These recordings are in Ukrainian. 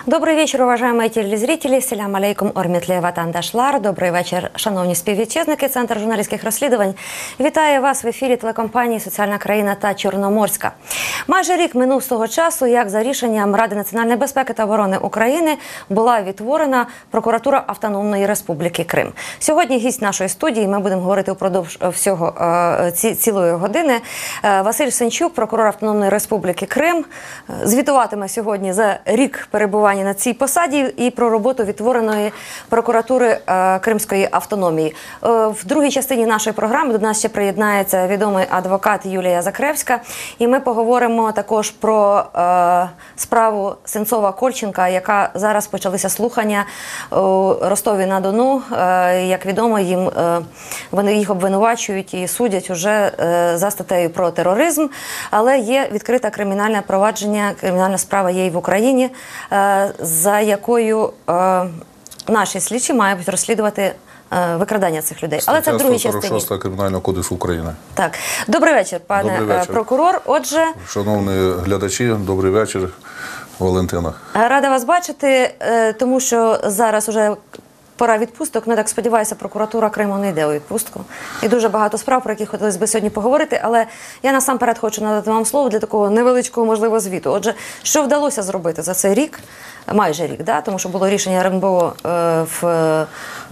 Добрий вечір, уважаємо телезрителі. Селям алейкум, ормітле ватандашлар. Добрий вечір, шановні співвітчизники. Центр журналістських розслідувань вітає вас в ефірі телекомпанії «Соціальна країна» та «Чорноморська». Майже рік минув з того часу, як за рішенням Ради національної безпеки та оборони України була відтворена прокуратура Автономної Республіки Крим. Сьогодні гість нашої студії, ми будемо говорити упродовж всього цілої години. Василь Сенчук, прокурор Автономної Республіки Крим, звітуватиме сьогодні за рік перебування на цій посаді і про роботу відтвореної прокуратури Кримської автономії. В другій частині нашої програми до нас ще приєднається відомий адвокат Юлія Закревська. І ми поговоримо також про справу Сенцова-Кольченка, яка зараз почалися слухання у Ростові-на-Дону. Як відомо, вони їх обвинувачують і судять уже за статтею про тероризм. Але є відкрита кримінальне провадження, кримінальна справа є і в Україні, за якою наші слідчі мають розслідувати викрадання цих людей. Але це в другій частині. 146 Кримінального кодексу України. Так. Добрий вечір, пане прокурор. Отже... Шановні глядачі, добрий вечір, Валентина. Рада вас бачити, тому що зараз уже пора відпусток. Ну, так сподіваюся, прокуратура Криму не йде у відпустку. І дуже багато справ, про які хотілося б сьогодні поговорити. Але я насамперед хочу надати вам слово для такого невеличкого, можливо, звіту. Отже, що вдалося зробити за цей рік? Майже рік, да? Тому що було рішення РНБО в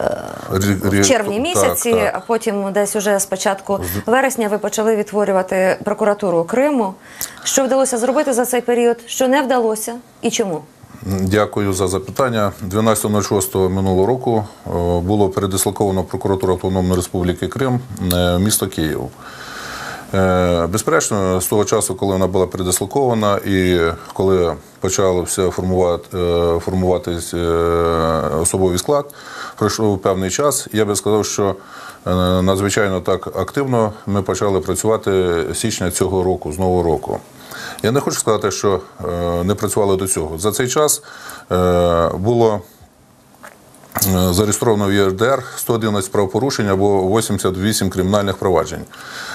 червні місяці, а потім десь уже з початку вересня ви почали відтворювати прокуратуру Криму. Що вдалося зробити за цей період, що не вдалося і чому? Дякую за запитання. 12.06 минулого року було передислоковано прокуратуру Автономної Республіки Крим в місто Київ. Безперечно, з того часу, коли вона була передислокована і коли почався формуватись особовий склад, пройшов певний час. Я би сказав, що надзвичайно так активно ми почали працювати з січня цього року, з нового року. Я не хочу сказати, що не працювали до цього. За цей час було зареєстровано в ЄРДР 111 правопорушень або 88 кримінальних проваджень.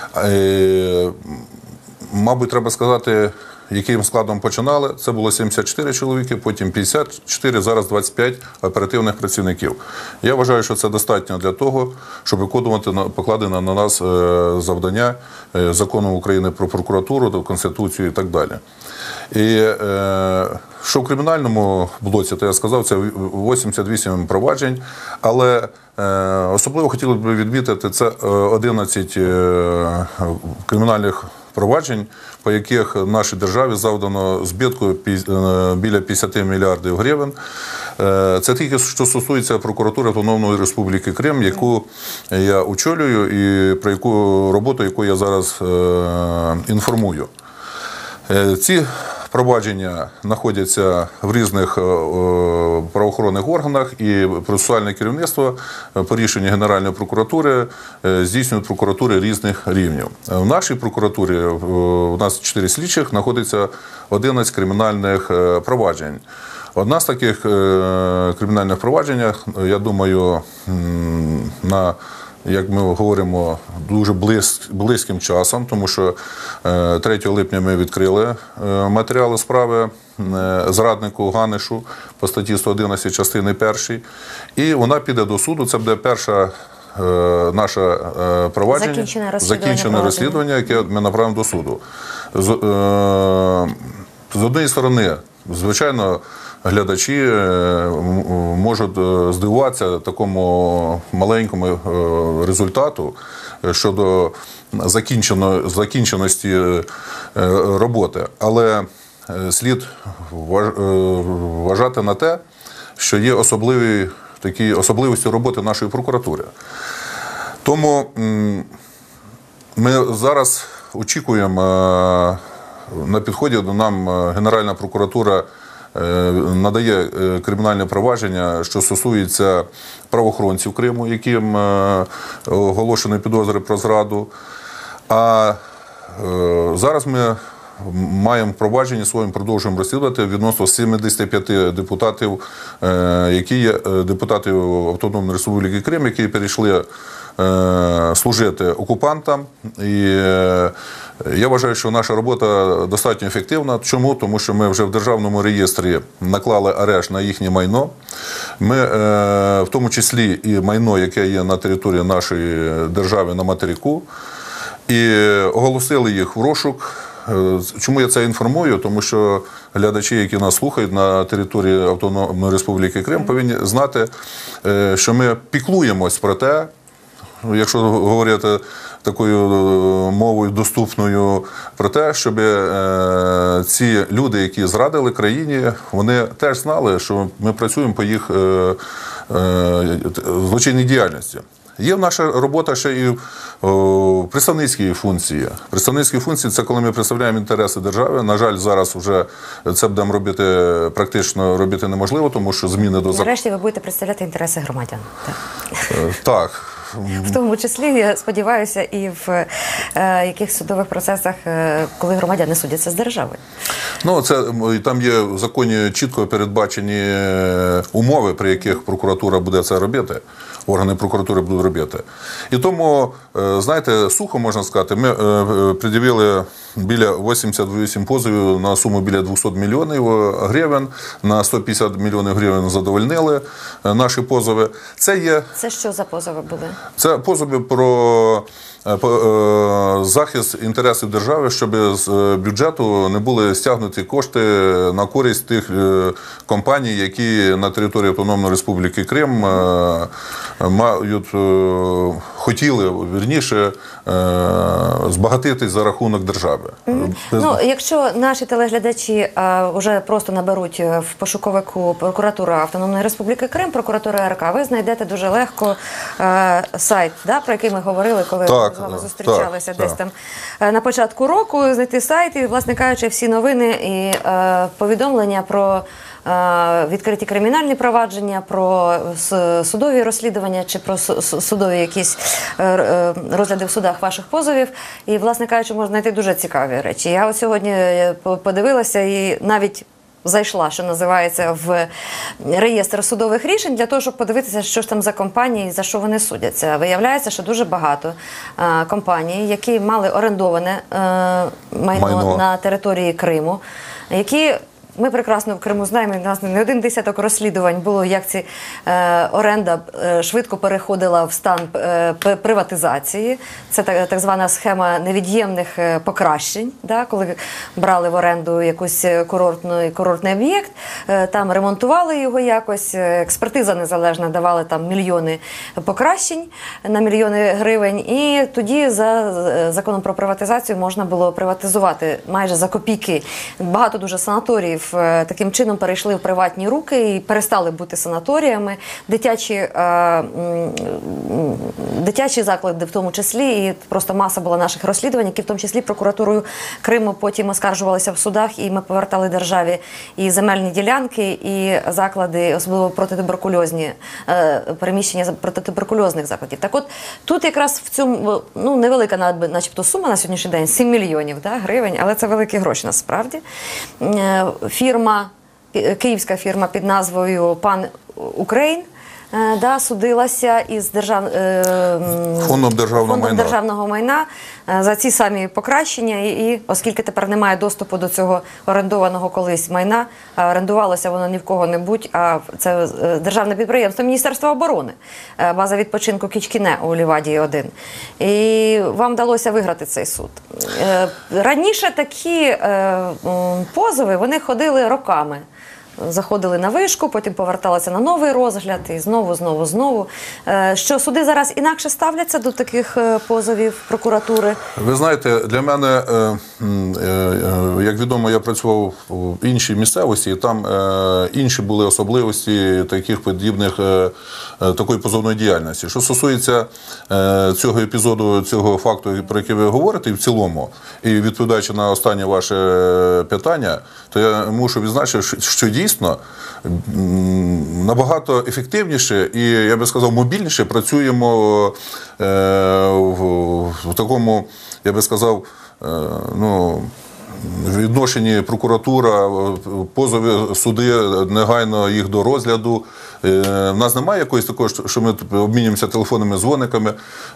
Мабуть, треба сказати, яким складом починали. Це було 74 чоловіки, потім 54, зараз 25 оперативних працівників. Я вважаю, що це достатньо для того, щоб виконувати покладене на нас завдання Закону України про прокуратуру, Конституцію і так далі. І що в кримінальному блоці, то я сказав, це 88 проваджень, але особливо хотілося б відмітити, це 11 кримінальних проваджень, по яких нашій державі завдано збитку біля 50 мільярдів гривень. Це тільки, що стосується прокуратури Автономної Республіки Крим, яку я очолюю і про яку роботу, яку я зараз інформую. Ці провадження знаходяться в різних правоохоронних органах, і процесуальне керівництво по рішенню Генеральної прокуратури здійснюють прокуратури різних рівнів. В нашій прокуратурі, у нас 4 слідчих, знаходиться 11 кримінальних проваджень. Одна з таких кримінальних проваджень, я думаю, як ми говоримо, дуже близьким часом, тому що 3 липня ми відкрили матеріали справи зраднику Ганишу по статті 111 частини 1. І вона піде до суду, це буде перше наше провадження, закінчене розслідування, яке ми направимо до суду. З однієї сторони, звичайно, глядачі можуть здивуватися такому маленькому результату щодо закінченості роботи. Але слід вважати на те, що є особливості роботи нашої прокуратури. Тому ми зараз очікуємо, на підході до нам Генеральна прокуратура надає кримінальне провадження, що стосується правоохоронців Криму, яким оголошені підозри про зраду. А зараз ми маємо провадження своїм, продовжуємо розслідувати відносно 75 депутатів, які є депутати Автономної Республіки Крим, які перейшли служити окупантам. І я вважаю, що наша робота достатньо ефективна. Чому? Тому що ми вже в державному реєстрі наклали арешт на їхнє майно. Ми, в тому числі і майно, яке є на території нашої держави на материку, і оголосили їх в розшук. Чому я це інформую? Тому що глядачі, які нас слухають на території Автономної Республіки Крим, повинні знати, що ми піклуємось про те, якщо говорити такою мовою доступною, про те, щоб ці люди, які зрадили країні, вони теж знали, що ми працюємо по їх злочинній діяльності. Є наша робота ще і в представницькій функції. Представницькі функції – це коли ми представляємо інтереси держави. На жаль, зараз вже це будемо робити, практично робити неможливо, тому що зміни до закону. Нарешті ви будете представляти інтереси громадян. Так. В тому числі, я сподіваюся, і в яких судових процесах, коли громадяни судяться з державою. Ну, там є в законі чітко передбачені умови, при яких прокуратура буде це робити, органи прокуратури будуть робити. І тому, знаєте, сухо можна сказати, ми пред'явили біля 88 позовів на суму біля 200 мільйонів гривень, на 150 мільйонів гривень задовольнили наші позови. Це що за позови були? Це позови про захист інтересів держави, щоб з бюджету не були стягнуті кошти на користь тих компаній, які на території Автономної Республіки Крим хотіли, вірніше, збагатитись за рахунок держави. Ну, якщо наші телеглядачі вже просто наберуть в пошуковику прокуратура Автономної Республіки Крим, прокуратура РК, ви знайдете дуже легко сайт, про який ми говорили, коли ми з вами зустрічалися десь там на початку року, знайти сайт і, власне кажучи, всі новини і повідомлення про відкриті кримінальні провадження, про судові розслідування чи про судові якісь розгляди в судах ваших позовів. І, власне кажучи, можна знайти дуже цікаві речі. Я от сьогодні подивилася і навіть зайшла, що називається, в реєстр судових рішень для того, щоб подивитися, що ж там за компанії, за що вони судяться. Виявляється, що дуже багато компаній, які мали орендоване майно на території Криму, які... Ми прекрасно в Криму знаємо, у нас не один десяток розслідувань було, як ці оренда швидко переходила в стан приватизації. Це так звана схема невід'ємних покращень, коли брали в оренду якийсь курортний об'єкт, там ремонтували його якось, експертиза незалежна давала там мільйони покращень на мільйони гривень, і тоді за законом про приватизацію можна було приватизувати майже за копійки. Багато дуже санаторіїв таким чином перейшли в приватні руки і перестали бути санаторіями. Дитячі заклади в тому числі, і просто маса була наших розслідувань, які в тому числі прокуратурою Криму потім оскаржувалися в судах, і ми повертали державі і земельні ділянки, і заклади, особливо протитуберкульозні, переміщення протитуберкульозних закладів. Так от, тут якраз в цьому, невелика начебто сума на сьогоднішній день, 7 мільйонів гривень, але це великі гроші насправді. Київська фірма під назвою «Пан Україн» судилася із Фондом державного майна за ці самі покращення, і оскільки тепер немає доступу до цього орендованого колись майна, а орендувалося воно ні в кого-небудь, а це державне підприємство Міністерства оборони, база відпочинку Кічкіне у Лівадії-1. І вам вдалося виграти цей суд. Раніше такі позови, вони ходили роками. Заходили на вишку, потім поверталися на новий розгляд і знову. Що суди зараз інакше ставляться до таких позовів прокуратури? Ви знаєте, для мене, як відомо, я працював в іншій місцевості, і там інші були особливості таких подібних, такої позовної діяльності. Що стосується цього епізоду, цього факту, про який ви говорите, і в цілому, і відповідаючи на останнє ваше питання, то я мушу відзначити, що дійсно набагато ефективніше і, я би сказав, мобільніше працюємо в такому, я би сказав, відношенні прокуратура, позови, суди, негайно їх до розгляду. В нас немає якоїсь такої, що ми обмінюємося телефонними дзвониками.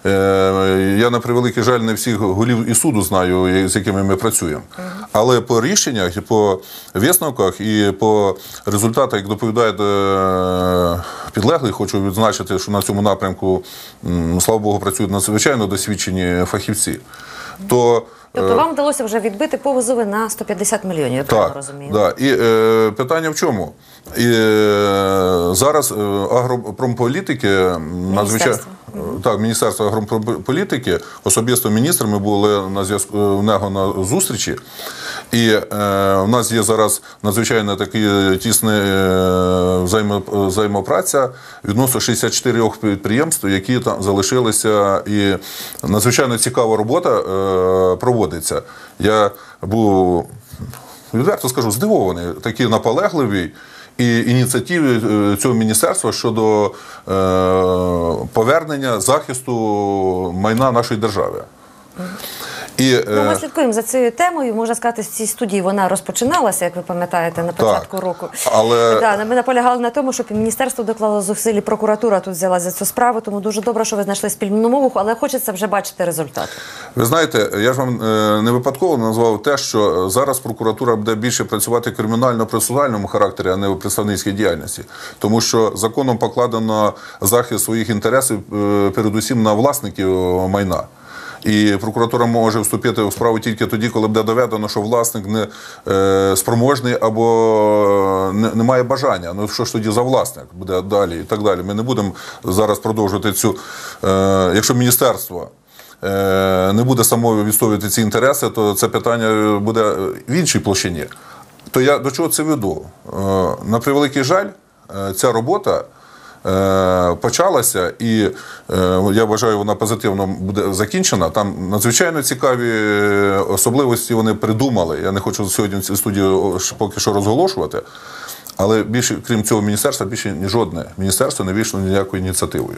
Я, на превеликий жаль, не всіх голів і суду знаю, з якими ми працюємо. Але по рішеннях, і по висновках, і по результатах, як доповідають підлеглі, хочу відзначити, що на цьому напрямку, слава Богу, працюють надзвичайно досвідчені фахівці. Тобто вам вдалося вже відбити позови на 150 мільйонів, я правильно розумію? Так. І питання в чому? Зараз агропромполітики, Міністерство агропромполітики, особисто міністр, ми були в нього на зустрічі, і в нас є зараз надзвичайно така тісна взаємопраця відносно 64 підприємств, які там залишилися, і надзвичайно цікава робота проводиться. Я був, відверто скажу, здивований, такі наполегливі і ініціативи цього міністерства щодо повернення захисту майна нашої держави. Ми слідкуємо за цією темою. Можна сказати, з цієї студії вона розпочиналася, як ви пам'ятаєте, на початку року. Ми наполягали на тому, щоб і міністерство доклало зусиль, і прокуратура тут взялася за цю справу, тому дуже добре, що ви знайшли спільну мову, але хочеться вже бачити результат. Ви знаєте, я ж вам не випадково назвав те, що зараз прокуратура буде більше працювати в кримінально-процесуальному характері, а не у представницькій діяльності. Тому що законом покладено захист своїх інтересів передусім на власників майна. І прокуратура може вступити в справу тільки тоді, коли буде доведено, що власник не спроможний або не має бажання. Ну що ж тоді за власник буде далі і так далі. Ми не будемо зараз продовжувати цю... Якщо міністерство не буде само відстоювати ці інтереси, то це питання буде в іншій площині. То я до чого це веду? На превеликий жаль, ця робота почалася, і я вважаю, вона позитивно буде закінчена. Там надзвичайно цікаві особливості вони придумали. Я не хочу сьогодні в цій студії поки що розголошувати, але більше, крім цього міністерства, більше ні жодне міністерство не вийшло ніякою ініціативою.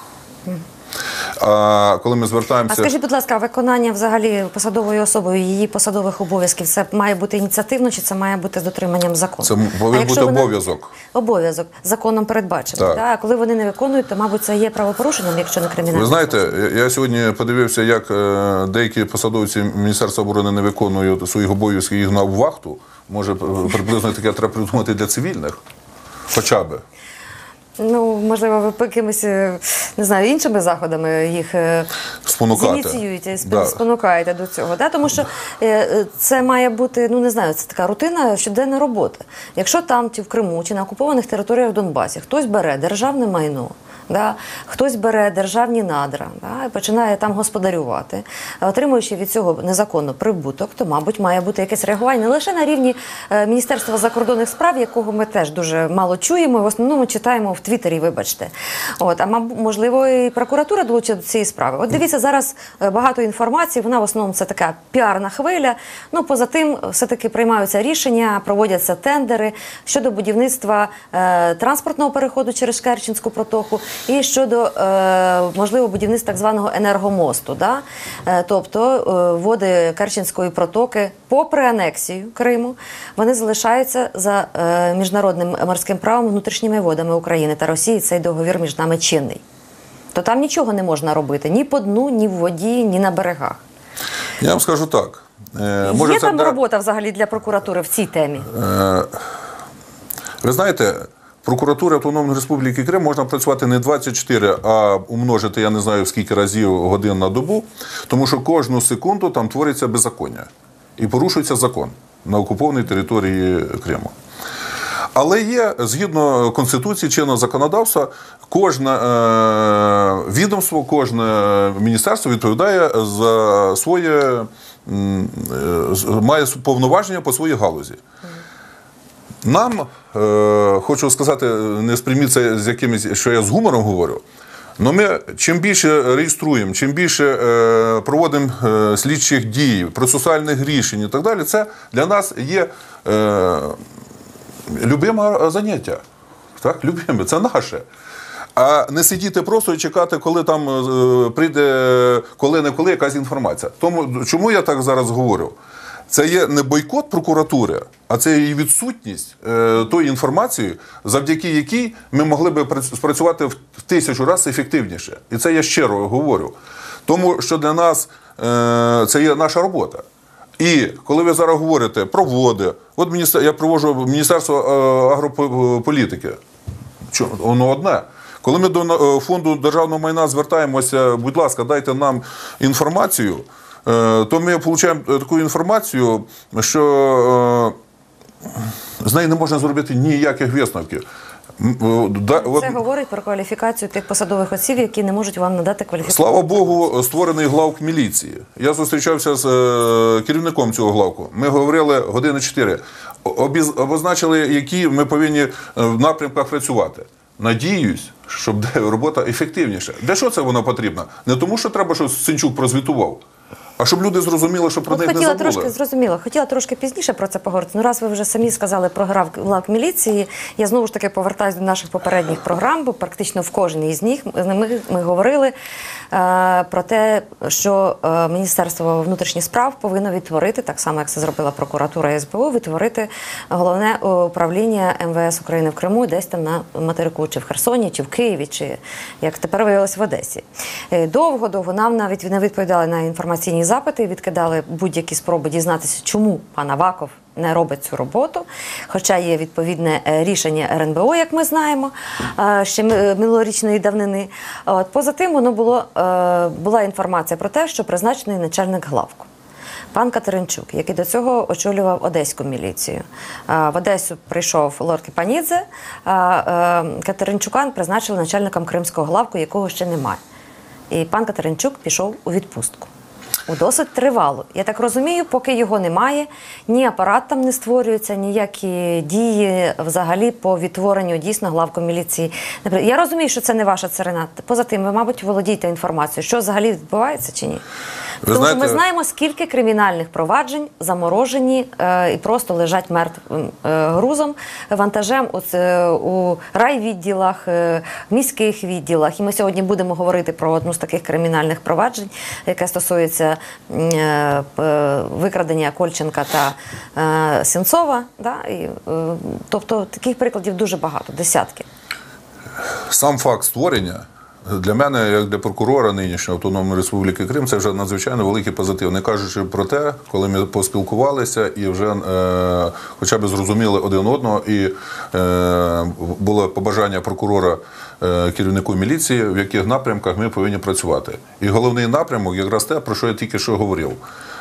А коли ми звертаємося... А скажіть, будь ласка, виконання взагалі посадовою особою її посадових обов'язків, це має бути ініціативно чи це має бути з дотриманням закону? Це повинен бути обов'язок. Обов'язок. Законом передбачений. А коли вони не виконують, то, мабуть, це є правопорушенням, якщо не кримінальне. Ви знаєте, я сьогодні подивився, як деякі посадовці Міністерства оборони не виконують своїх обов'язків і їх на вахту. Може, приблизно таке треба придумати для цивільних? Хоча би. Ну, можливо, ви якимись, не знаю, іншими заходами їх зініціюєте, спонукаєте до цього. Тому що це має бути, ну, не знаю, це така рутина, щоденна робота. Якщо там, чи в Криму, чи на окупованих територіях Донбасі хтось бере державне майно, хтось бере державні надра і починає там господарювати, отримуючи від цього незаконно прибуток, то, мабуть, має бути якесь реагування не лише на рівні Міністерства закордонних справ, якого ми теж дуже мало чуємо, в основному читаємо в Твіттері, вибачте. А можливо, і прокуратура долучить до цієї справи. От дивіться, зараз багато інформації, вона в основному це така піарна хвиля. Ну, поза тим, все-таки приймаються рішення, проводяться тендери щодо будівництва транспортного переходу через Керченську протоку, і щодо, можливо, будівництва так званого енергомосту. Тобто води Керченської протоки, попри анексію Криму, вони залишаються за міжнародним морським правом внутрішніми водами України та Росії. Цей договір між нами чинний. То там нічого не можна робити ні по дну, ні в воді, ні на берегах. Я вам скажу так. Є там робота взагалі для прокуратури в цій темі? Ви знаєте, прокуратура Автономної Республіки Крим можна працювати не 24, а умножити, я не знаю, в скільки разів годин на добу, тому що кожну секунду там твориться беззаконня. І порушується закон на окупованій території Криму. Але є, згідно Конституції, чинного законодавства, кожне відомство, кожне міністерство відповідає за своє, має повноваження по своїй галузі. Нам, хочу сказати, не сприйміть це з якимось, що я з гумором говорю, але ми чим більше реєструємо, чим більше проводимо слідчих дій, процесуальних рішень і так далі, це для нас є любиме заняття. Так, любиме, це наше. А не сидіти просто і чекати, коли там прийде коли-неколи якась інформація. Тому, чому я так зараз говорю? це є не бойкот прокуратури, а це її відсутність тої інформації, завдяки якій ми могли б спрацювати в 1000 разів ефективніше. І це я щиро говорю. Тому що для нас це є наша робота. І коли ви зараз говорите про води, от я проводжу Міністерство агрополітики. Воно одне. Коли ми до Фонду державного майна звертаємося, будь ласка, дайте нам інформацію, то ми отримуємо таку інформацію, що з неї не можна зробити ніяких висновків. Це говорить про кваліфікацію тих посадових осіб, які не можуть вам надати кваліфікацію. Слава Богу, створений главк міліції. Я зустрічався з керівником цього главку. Ми говорили години 4. Обозначили, які ми повинні в напрямках працювати. Надіюсь, щоб робота ефективніша. Для що це вона потрібна? Не тому, що треба, щоб Сенчук прозвітував, а щоб люди зрозуміли, що про них не забули. Хотіла трошки пізніше про це поговорити. Ну, раз ви вже самі сказали про главк міліції, я знову ж таки повертаюся до наших попередніх програм, бо практично в кожній з них ми говорили про те, що Міністерство внутрішніх справ повинно відтворити, так само, як це зробила прокуратура і СБУ, відтворити головне управління МВС України в Криму, десь там на материку, чи в Херсоні, чи в Києві, чи, як тепер виявилось, в Одесі. Довго нам навіть не відповідали на інформаційні запити, відкидали будь-які спроби дізнатися, чому пан Аваков не робить цю роботу, хоча є відповідне рішення РНБО, як ми знаємо, ще минулорічної давнини. Поза тим, була інформація про те, що призначений начальник главку. Пан Катеринчук, який до цього очолював Одеську міліцію. В Одесу прийшов лорд Кіпанідзе, Катеринчука призначили начальником Кримського главку, якого ще немає. І пан Катеринчук пішов у відпустку. У досить тривало. Я так розумію, поки його немає, ні апарат там не створюється, ніякі дії взагалі по відтворенню дійсно главку міліції. Я розумію, що це не ваша царина. Поза тим, ви, мабуть, володієте інформацією, що взагалі відбувається чи ні? Тому що ми знаємо, скільки кримінальних проваджень заморожені і просто лежать мертвим грузом, вантажем у райвідділах, міських відділах. І ми сьогодні будемо говорити про одну з таких кримінальних проваджень, яке стосується викрадення Кольченка та Сенцова. Да? Тобто таких прикладів дуже багато, десятки. Сам факт створення для мене, як для прокурора нинішньої Автономної Республіки Крим, це вже надзвичайно великий позитив. Не кажучи про те, коли ми поспілкувалися і вже хоча б зрозуміли один одного, і було побажання прокурора керівнику міліції, в яких напрямках ми повинні працювати. І головний напрямок якраз те, про що я тільки що говорив.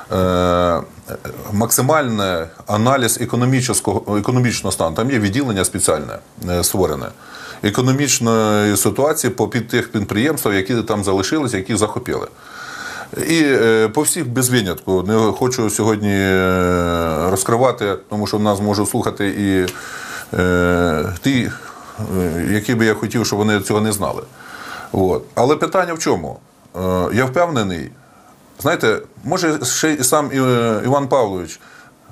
Максимальний аналіз економічного стану. Там є відділення спеціальне створене. Економічної ситуації по тих підприємствах, які там залишилися, які захопили. І по всіх без винятку. Не хочу сьогодні розкривати, тому що нас можуть слухати і ті, які би я хотів, щоб вони цього не знали. От. Але питання в чому? Я впевнений, знаєте, може ще і сам Іван Павлович,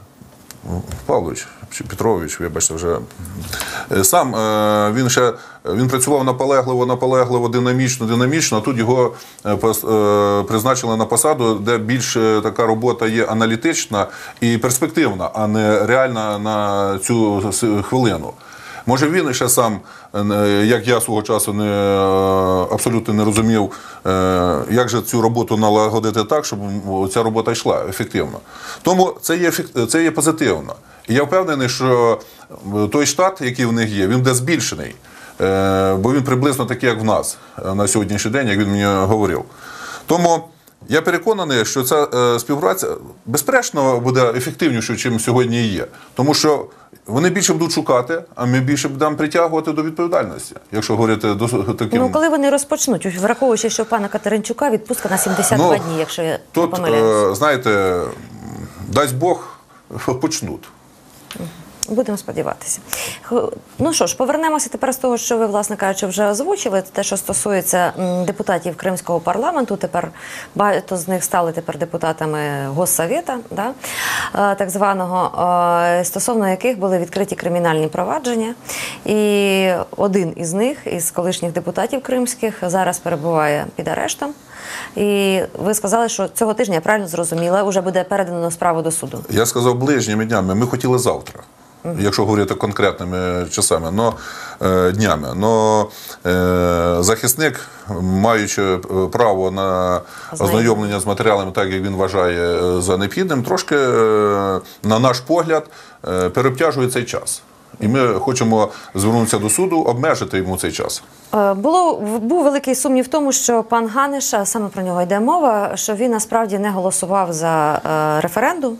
чи Петрович, вибачте, вже сам він працював наполегливо, динамічно, а тут його призначили на посаду, де більш така робота є аналітична і перспективна, а не реальна на цю хвилину. Може він ще сам, як я свого часу абсолютно не розумів, як же цю роботу налагодити так, щоб ця робота йшла ефективно. Тому це є позитивно. І я впевнений, що той штат, який в них є, він буде збільшений. Бо він приблизно такий, як в нас на сьогоднішній день, як він мені говорив. Тому я переконаний, що ця співпраця, безперечно, буде ефективнішою, ніж сьогодні є. Тому що вони більше будуть шукати, а ми більше будемо притягувати до відповідальності, якщо говорити таким... Ну, коли вони розпочнуть, враховуючи, що в пана Катеринчука відпустка на 72 дні, якщо я не помиляюсь. Тут, знаєте, дасть Бог, почнуть. Будемо сподіватися. Ну що ж, повернемося тепер з того, що ви, власне кажучи, вже озвучили. Те, що стосується депутатів Кримського парламенту. Тепер багато з них стали тепер депутатами Госсовета, да, так званого, стосовно яких були відкриті кримінальні провадження. І один із них, із колишніх депутатів кримських, зараз перебуває під арештом. І ви сказали, що цього тижня, я правильно зрозуміла, вже буде передано справу до суду. Я сказав ближніми днями, ми хотіли завтра. Якщо говорити конкретними часами, днями. Но захисник, маючи право на ознайомлення з матеріалами так, як він вважає за необхідним, трошки, на наш погляд, переобтяжує цей час. І ми хочемо звернутися до суду, обмежити йому цей час. Був великий сумнів в тому, що пан Ганеша, саме про нього йде мова, що він насправді не голосував за референдум.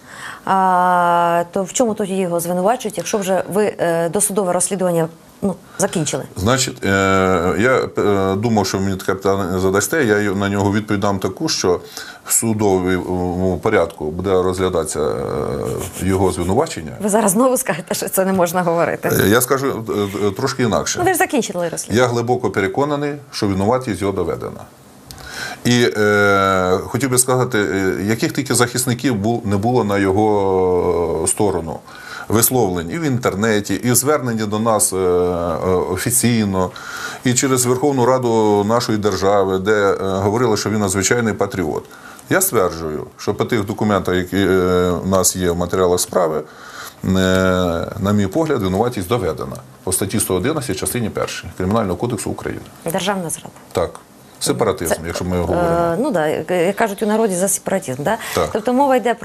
То в чому тоді його звинувачують, якщо вже ви досудове розслідування закінчили? Значить, я думав, що мені таке питання задасте, я на нього відповідь дам таку, що в судовому порядку буде розглядатися його звинувачення. Ви зараз знову скажете, що це не можна говорити? Я скажу трошки інакше. Ви ж закінчили розслідування. Я глибоко переконаний, що винуватість його доведена. І хотів би сказати, яких тільки захисників не було на його сторону. Висловлень і в інтернеті, і в зверненні до нас офіційно, і через Верховну Раду нашої держави, де говорили, що він надзвичайний патріот. Я стверджую, що по тих документах, які у нас є в матеріалах справи, на мій погляд, винуватість доведена по статті 111 частині 1 Кримінального кодексу України. Державна зрада. Так. Сепаратизм, якщо ми говоримо. Ну так, як кажуть у народі, за сепаратизм. Да? Тобто мова йде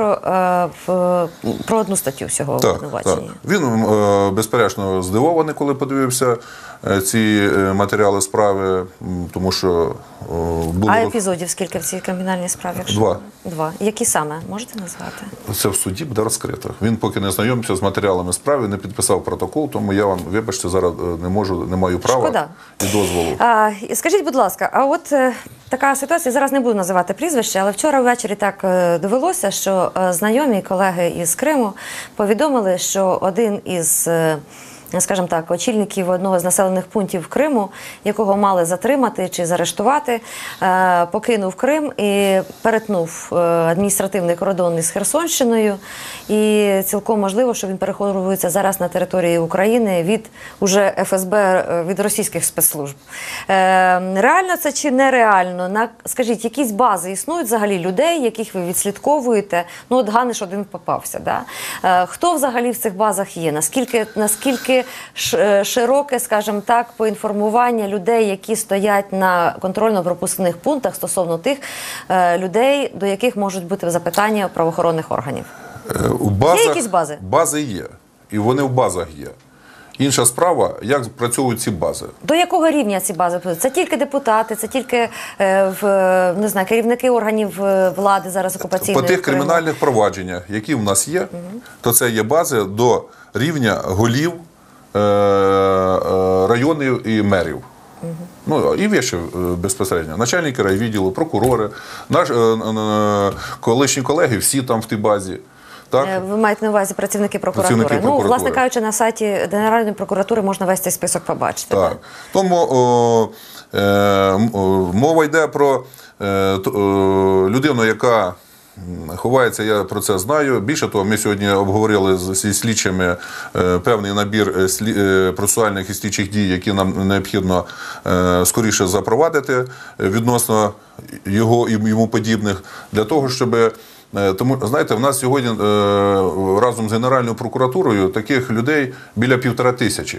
про одну статтю всього обвинувачення. Так. Він, безперечно, здивований, коли подивився ці матеріали справи, тому що було... А епізодів скільки в цій кримінальній справі? Два. Які саме? Можете назвати? Це в суді буде розкрито. Він поки не знайомився з матеріалами справи, не підписав протокол, тому я вам, вибачте, зараз не маю права і дозволу. Скажіть, будь ласка, а от така ситуація, зараз не буду називати прізвище, але вчора ввечері так довелося, що знайомі колеги із Криму повідомили, що один із, скажімо так, очільників одного з населених пунктів Криму, якого мали затримати чи заарештувати, покинув Крим і перетнув адміністративний кордон із Херсонщиною. І цілком можливо, що він переховується зараз на території України від уже ФСБ, від російських спецслужб. Реально це чи нереально? Скажіть, якісь бази існують взагалі людей, яких ви відслідковуєте? Ну от Ганеш один попався. Да? Хто взагалі в цих базах є? Наскільки широке, скажімо так, поінформування людей, які стоять на контрольно-пропускних пунктах стосовно тих людей, до яких можуть бути запитання правоохоронних органів? Є якісь бази? Бази є. І вони в базах є. Інша справа, як працюють ці бази. До якого рівня ці бази? Це тільки депутати, це тільки не знаю, керівники органів влади зараз окупаційної? По тих кримінальних провадженнях, які в нас є, то це є бази до рівня голів районів і мерів. Ну, і вище безпосередньо. Начальники райвідділу, прокурори, колишні колеги, всі там в тій базі. Так? Ви маєте на увазі працівники прокуратури. Ну, власне кажучи, на сайті Генеральної прокуратури можна весь цей список побачити. Так. Тому мова йде про людину, яка ховається, я про це знаю. Більше того, ми сьогодні обговорили зі слідчими певний набір процесуальних і слідчих дій, які нам необхідно скоріше запровадити відносно його і йому подібних, для того, щоб... Тому, знаєте, в нас сьогодні разом з Генеральною прокуратурою таких людей біля 1500,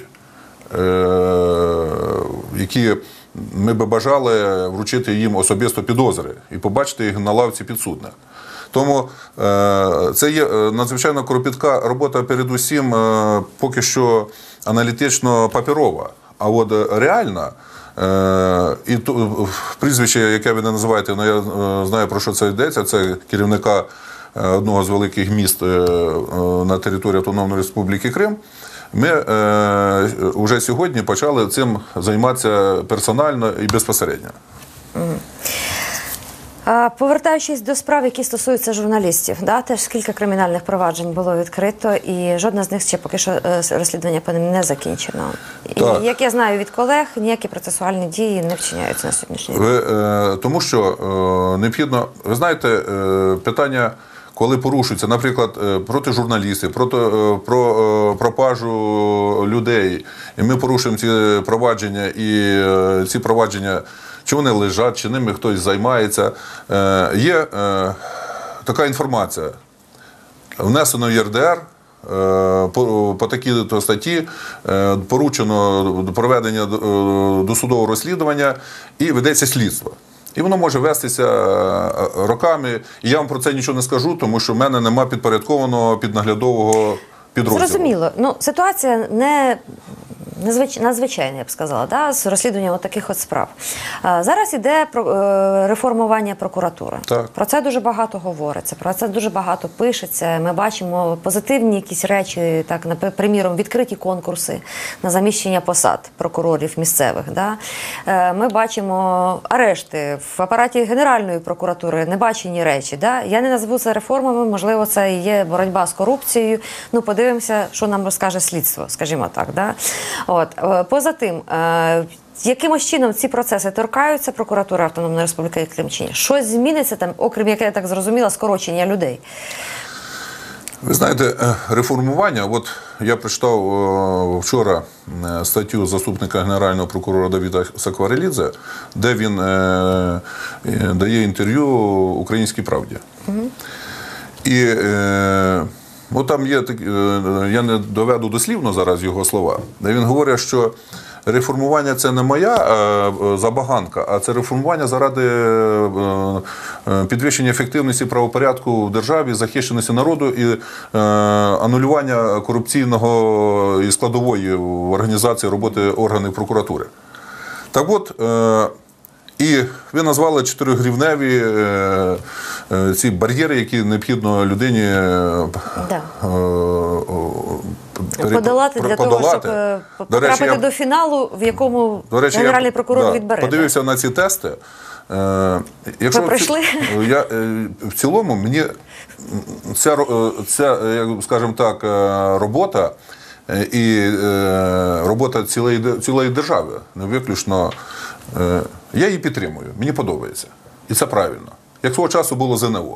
які ми би бажали вручити їм особисто підозри і побачити їх на лавці підсудних. Тому це є надзвичайно кропітка робота передусім поки що аналітично-паперова, а от реальна, і прізвище, яке ви не називаєте, але я знаю, про що це йдеться, це керівника одного з великих міст на території Автономної Республіки Крим. Ми вже сьогодні почали цим займатися персонально і безпосередньо. Повертаючись до справ, які стосуються журналістів, теж кілька кримінальних проваджень було відкрито, і жодне з них ще поки що розслідування по ним не закінчено. Так. І, як я знаю від колег, ніякі процесуальні дії не вчиняються на сьогоднішній день. Тому що необхідно, ви знаєте, питання, коли порушуються, наприклад, проти журналістів, про пропажу людей, і ми порушуємо ці провадження, і ці провадження, чи вони лежать, чи ними хтось займається, є така інформація, внесено в ЄРДР, по такій статті поручено проведення досудового розслідування і ведеться слідство. І воно може вестися роками. І я вам про це нічого не скажу, тому що в мене немає підпорядкованого піднаглядового підрозділу. Зрозуміло. Ситуація надзвичайна, я б сказала, з розслідуванням таких от справ. Зараз іде реформування прокуратури. Так. Про це дуже багато говориться, про це дуже багато пишеться. Ми бачимо позитивні якісь речі, приміром, відкриті конкурси на заміщення посад прокурорів місцевих. Ми бачимо арешти в апараті Генеральної прокуратури, небачені речі. Я не назву це реформами, можливо, це і є боротьба з корупцією. Подивимося, що нам розкаже слідство, скажімо так. Поза тим, якимось чином ці процеси торкаються прокуратури Автономної Республіки Крим чи ні? Щось зміниться там, окрім, як я так зрозуміла, скорочення людей? Ви знаєте, реформування, от я прочитав вчора статтю заступника Генерального прокурора Давида Сакварелідзе, де він дає інтерв'ю «Українській правді». І там є, я не доведу дослівно зараз його слова, де він говорить, що реформування – це не моя забаганка, а це реформування заради підвищення ефективності правопорядку в державі, захищеності народу і анулювання корупційного і складової в організації роботи органів прокуратури. Так от, і ви назвали 4-гривневі ці бар'єри, які необхідно людині подолати для того, щоб потрапити до фіналу, в якому Генеральний прокурор відбере. Подивився на ці тести. Ви пройшли? В цілому, мені ця, скажімо так, робота і робота цілої держави, не виключно, я її підтримую, мені подобається. І це правильно. Як свого часу було ЗНО.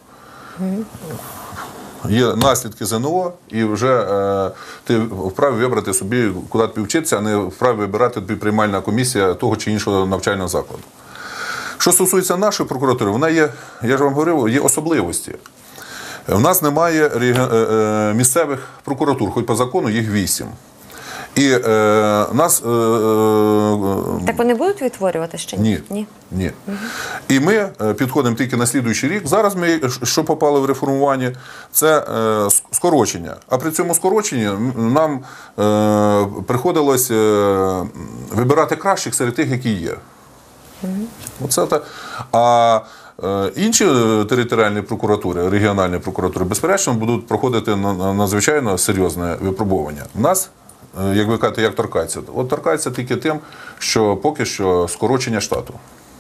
Є наслідки ЗНО, і вже ти вправі вибрати собі, куди тобі вчитися, а не вправі вибирати тобі приймальна комісія того чи іншого навчального закладу. Що стосується нашої прокуратури, вона є, я ж вам говорив, є особливості. У нас немає місцевих прокуратур, хоч по закону їх 8. І нас... Так вони будуть відтворювати ще? Ні. І ми підходимо тільки на слідуючий рік. Зараз ми, що попало в реформування, це скорочення. А при цьому скороченні нам приходилось вибирати кращих серед тих, які є. Оце так. А інші територіальні прокуратури, регіональні прокуратури, безперечно, будуть проходити надзвичайно серйозне випробування. У нас, як ви кажете, як торкається? От торкається тільки тим, що поки що скорочення штату.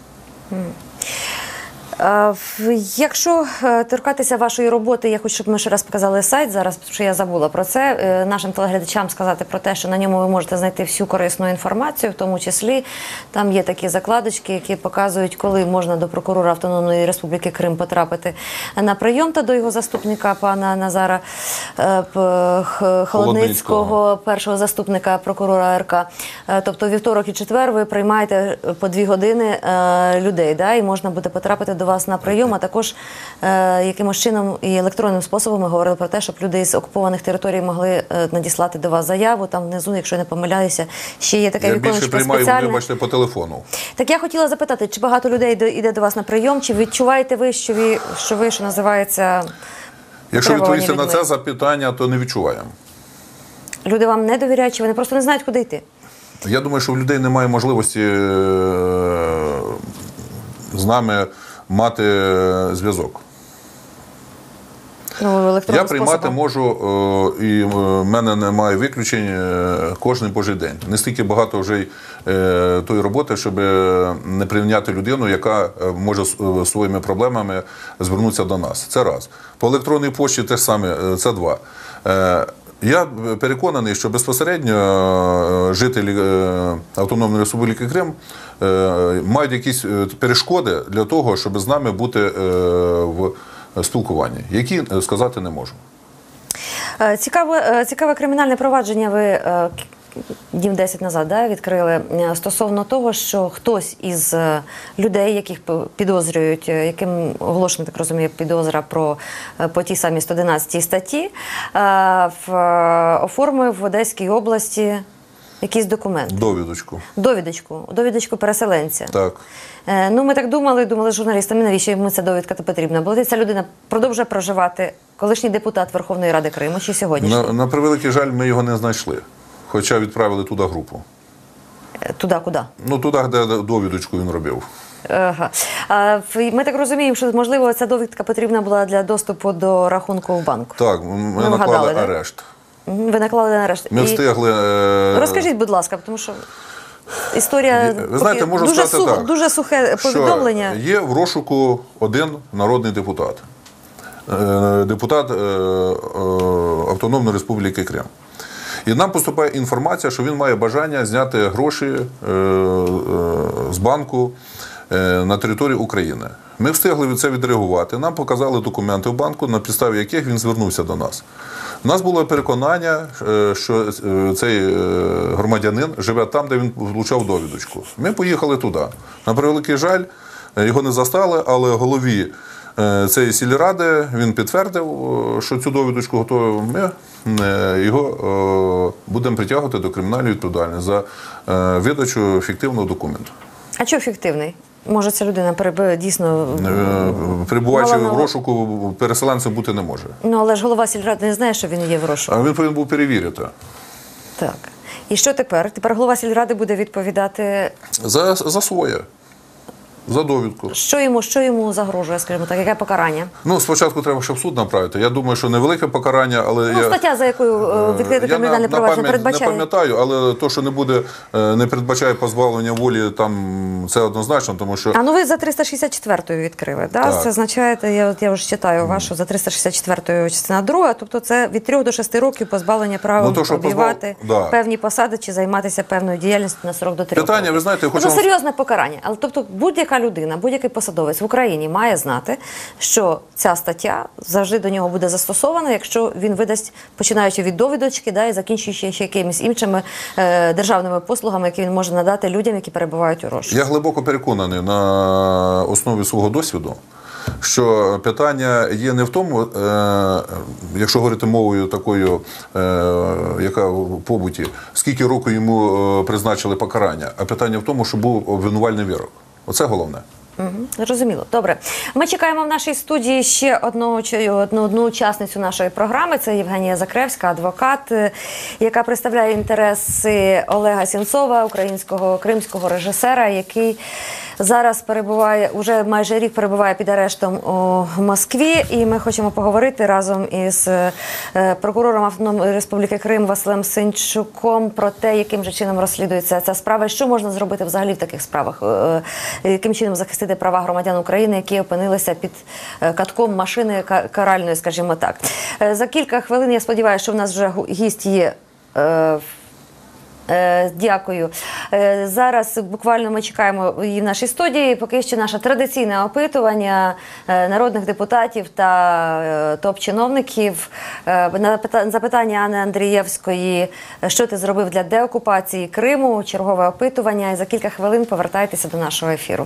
Якщо торкатися вашої роботи, я хочу, щоб ми ще раз показали сайт зараз, тому що я забула про це, нашим телеглядачам сказати про те, що на ньому ви можете знайти всю корисну інформацію, в тому числі там є такі закладочки, які показують, коли можна до прокурора Автономної Республіки Крим потрапити на прийом та до його заступника пана Назара Холодницького, першого заступника прокурора АРК. Тобто вівторок і четвер ви приймаєте по 2 години людей, і можна буде потрапити до вас на прийом, а також якимось чином і електронним способом ми говорили про те, щоб люди з окупованих територій могли надіслати до вас заяву. Там внизу, якщо я не помиляюся, ще є таке віконечко спеціальне. Я більше приймаю, вибачте, по телефону. Так я хотіла запитати, чи багато людей йде до вас на прийом, чи відчуваєте ви, що ви, що називається, якщо відповісти на це запитання, то не відчуваємо. Люди вам не довіряють, чи вони просто не знають, куди йти? Я думаю, що в людей немає можливості з нами мати зв'язок. Я приймати можу, і в мене немає виключень кожен божий день. Не стільки багато вже тої роботи, щоб не прийняти людину, яка може своїми проблемами звернутися до нас. Це раз. По електронній пошті теж саме, це два. Я переконаний, що безпосередньо жителі Автономної Республіки Крим мають якісь перешкоди для того, щоб з нами бути в спілкуванні, які сказати не можу. Цікаве кримінальне провадження ви днів 10 назад відкрили стосовно того, що хтось із людей, яких підозрюють, яким оголошена, так розумію, підозра по тій самій 111 статті, оформив в Одеській області якийсь документ. Довідочку переселенця. Так. Ми так думали з журналістами, навіщо йому ця довідка потрібна. Бо ця людина продовжує проживати, колишній депутат Верховної Ради Криму, чи сьогоднішній? На превеликий жаль, ми його не знайшли. Хоча відправили туди групу. Туди куди? Туди, де довідочку він робив. Ага. Ми так розуміємо, що, можливо, ця довідка потрібна була для доступу до рахунку в банку. Так, ми наклали арешт. Ви наклали арешт. Ми встигли... Розкажіть, будь ласка, тому що історія... Ви знаєте, можу сказати так, дуже сухе повідомлення. Що є в розшуку один народний депутат. Депутат Автономної Республіки Крим. І нам поступає інформація, що він має бажання зняти гроші з банку на території України. Ми встигли від це відреагувати. Нам показали документи в банку, на підставі яких він звернувся до нас. У нас було переконання, що цей громадянин живе там, де він влучав довідочку. Ми поїхали туди. На превеликий жаль, його не застали, але голові цієї сільради він підтвердив, що цю довідочку готові. Ми його будемо притягувати до кримінальної відповідальності за видачу фіктивного документу. А чого фіктивний? Може, ця людина дійсно... Перебуваючи в розшуку, переселенцем бути не може. Але ж голова сільради не знає, що він є в розшуку. А він повинен був перевірити. Так. І що тепер? Тепер голова сільради буде відповідати... За своє. За довідку. Що йому загрожує, скажімо так, яке покарання? Спочатку треба, щоб суд направити. Я думаю, що невелике покарання, але... стаття, за якою відкрите кримінальне провадження передбачає. Не пам'ятаю, але то, що не передбачає позбавлення волі, там це однозначно, тому що... Ви за 364-ю відкрили, так? Це означає, я вже читаю вашу, за 364-ю частина 2, тобто це від 3 до 6 років позбавлення права обіймати певні посади чи займатися певною діяльністю на срок до 3 років. Питання, ви знаєте, Це серйозне покарання, але тобто будь-яка людина, будь-який посадовець в Україні має знати, що ця стаття завжди до нього буде застосована, якщо він видасть, починаючи від довідочки, і закінчуючи ще якимись іншими державними послугами, які він може надати людям, які перебувають у розшуку. Я глибоко переконаний на основі свого досвіду, що питання є не в тому, якщо говорити мовою такою, яка в побуті, скільки років йому призначили покарання, а питання в тому, що був обвинувальний вирок. Оце головне. Зрозуміло. Добре. Ми чекаємо в нашій студії ще одну учасницю нашої програми. Це Євгенія Закревська, адвокат, яка представляє інтереси Олега Сенцова, українського кримського режисера, який зараз перебуває, уже майже рік перебуває під арештом у Москві. І ми хочемо поговорити разом із прокурором Автономної Республіки Крим Василем Синчуком про те, яким же чином розслідується ця справа, і що можна зробити взагалі в таких справах, яким чином захистити права громадян України, які опинилися під катком машини каральної, скажімо так. За кілька хвилин, я сподіваюся, що в нас вже гість є. Дякую. Зараз буквально ми чекаємо її в нашій студії. Поки що наше традиційне опитування народних депутатів та топ-чиновників. На запитання Анни Андрієвської, що ти зробив для деокупації Криму, чергове опитування. І за кілька хвилин повертайтеся до нашого ефіру.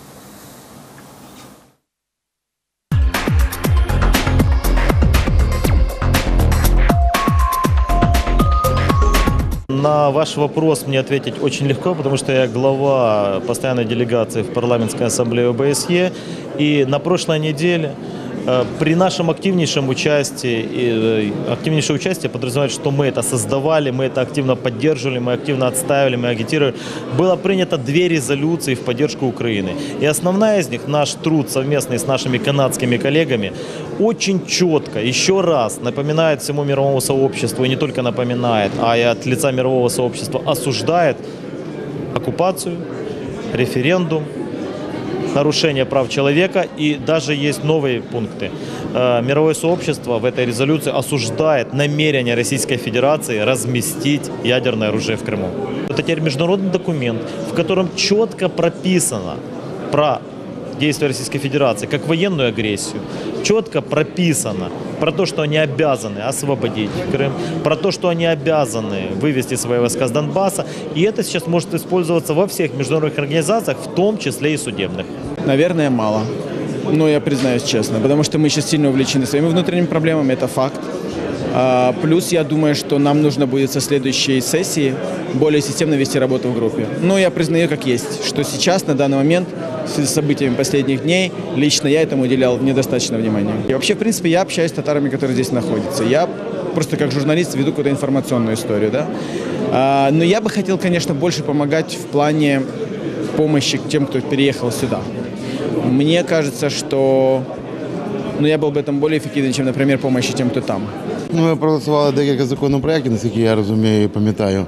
На ваш вопрос мне ответить очень легко, потому что я глава постоянной делегации в парламентской ассамблее ОБСЕ. И на прошлой неделе При нашем активнейшем участии, активнейшее участие подразумевает, что мы это создавали, мы это активно поддерживали, мы активно отстаивали, мы агитировали. Было принято 2 резолюции в поддержку Украины. И основная из них, наш труд совместный с нашими канадскими коллегами, очень четко, еще раз напоминает всему мировому сообществу, и не только напоминает, а и от лица мирового сообщества осуждает оккупацию, референдум, нарушение прав человека, и даже есть новые пункты. Мировое сообщество в этой резолюции осуждает намерение Российской Федерации разместить ядерное оружие в Крыму. Это теперь международный документ, в котором четко прописано про действия Российской Федерации как военную агрессию, четко прописано про то, что они обязаны освободить Крым, про то, что они обязаны вывести свои войска с Донбасса. И это сейчас может использоваться во всех международных организациях, в том числе и судебных. Наверное, мало. Но я признаюсь честно, потому что мы сейчас сильно увлечены своими внутренними проблемами, это факт. Плюс я думаю, что нам нужно будет со следующей сессии более системно вести работу в группе. Но я признаю как есть, что сейчас, на данный момент, с событиями последних дней, лично я этому уделял недостаточно внимания. И вообще, в принципе, я общаюсь с татарами, которые здесь находятся. Я просто как журналист веду какую-то информационную историю, да. Но я бы хотел, конечно, больше помогать в плане помощи тем, кто переехал сюда. Мне кажется, что я был бы там более эффективен, чем, например, помощи тем, кто там. Ми проголосували декілька законопроєктів, наскільки я розумію і пам'ятаю,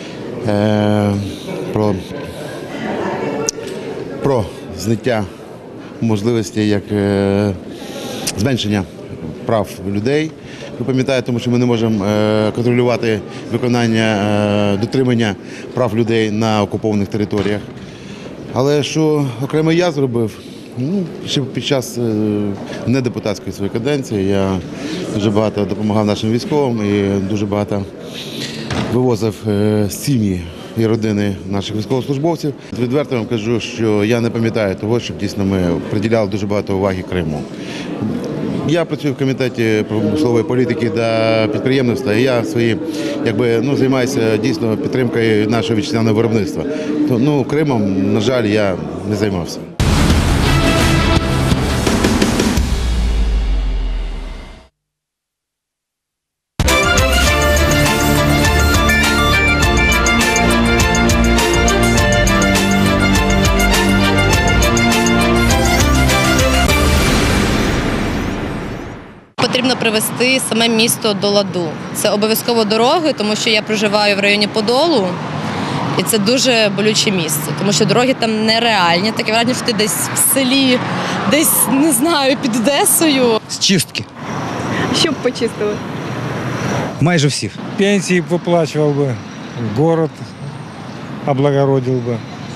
про зняття можливості як зменшення прав людей. Ви пам'ятаєте, тому що ми не можемо контролювати виконання, дотримання прав людей на окупованих територіях. Але що окремо я зробив, ще під час недепутатської своєї каденції я дуже багато допомагав нашим військовим і дуже багато вивозив сім'ї і родини наших військовослужбовців. Відверто вам кажу, що я не пам'ятаю того, щоб дійсно ми приділяли дуже багато уваги Криму. Я працюю в комітеті промислової політики та підприємництва, і я займаюся дійсно підтримкою нашого вітчизняного виробництва. Кримом, на жаль, я не займався. Потрібно привести саме місто до ладу. Це обов'язково дороги, тому що я проживаю в районі Подолу, і це дуже болюче місце, тому що дороги там нереальні. Таке враження, що ти десь в селі, десь, не знаю, під Одесою. З чистки. Що б почистили? Майже всіх. Пенсии выплачивал бы, город облагородил бы.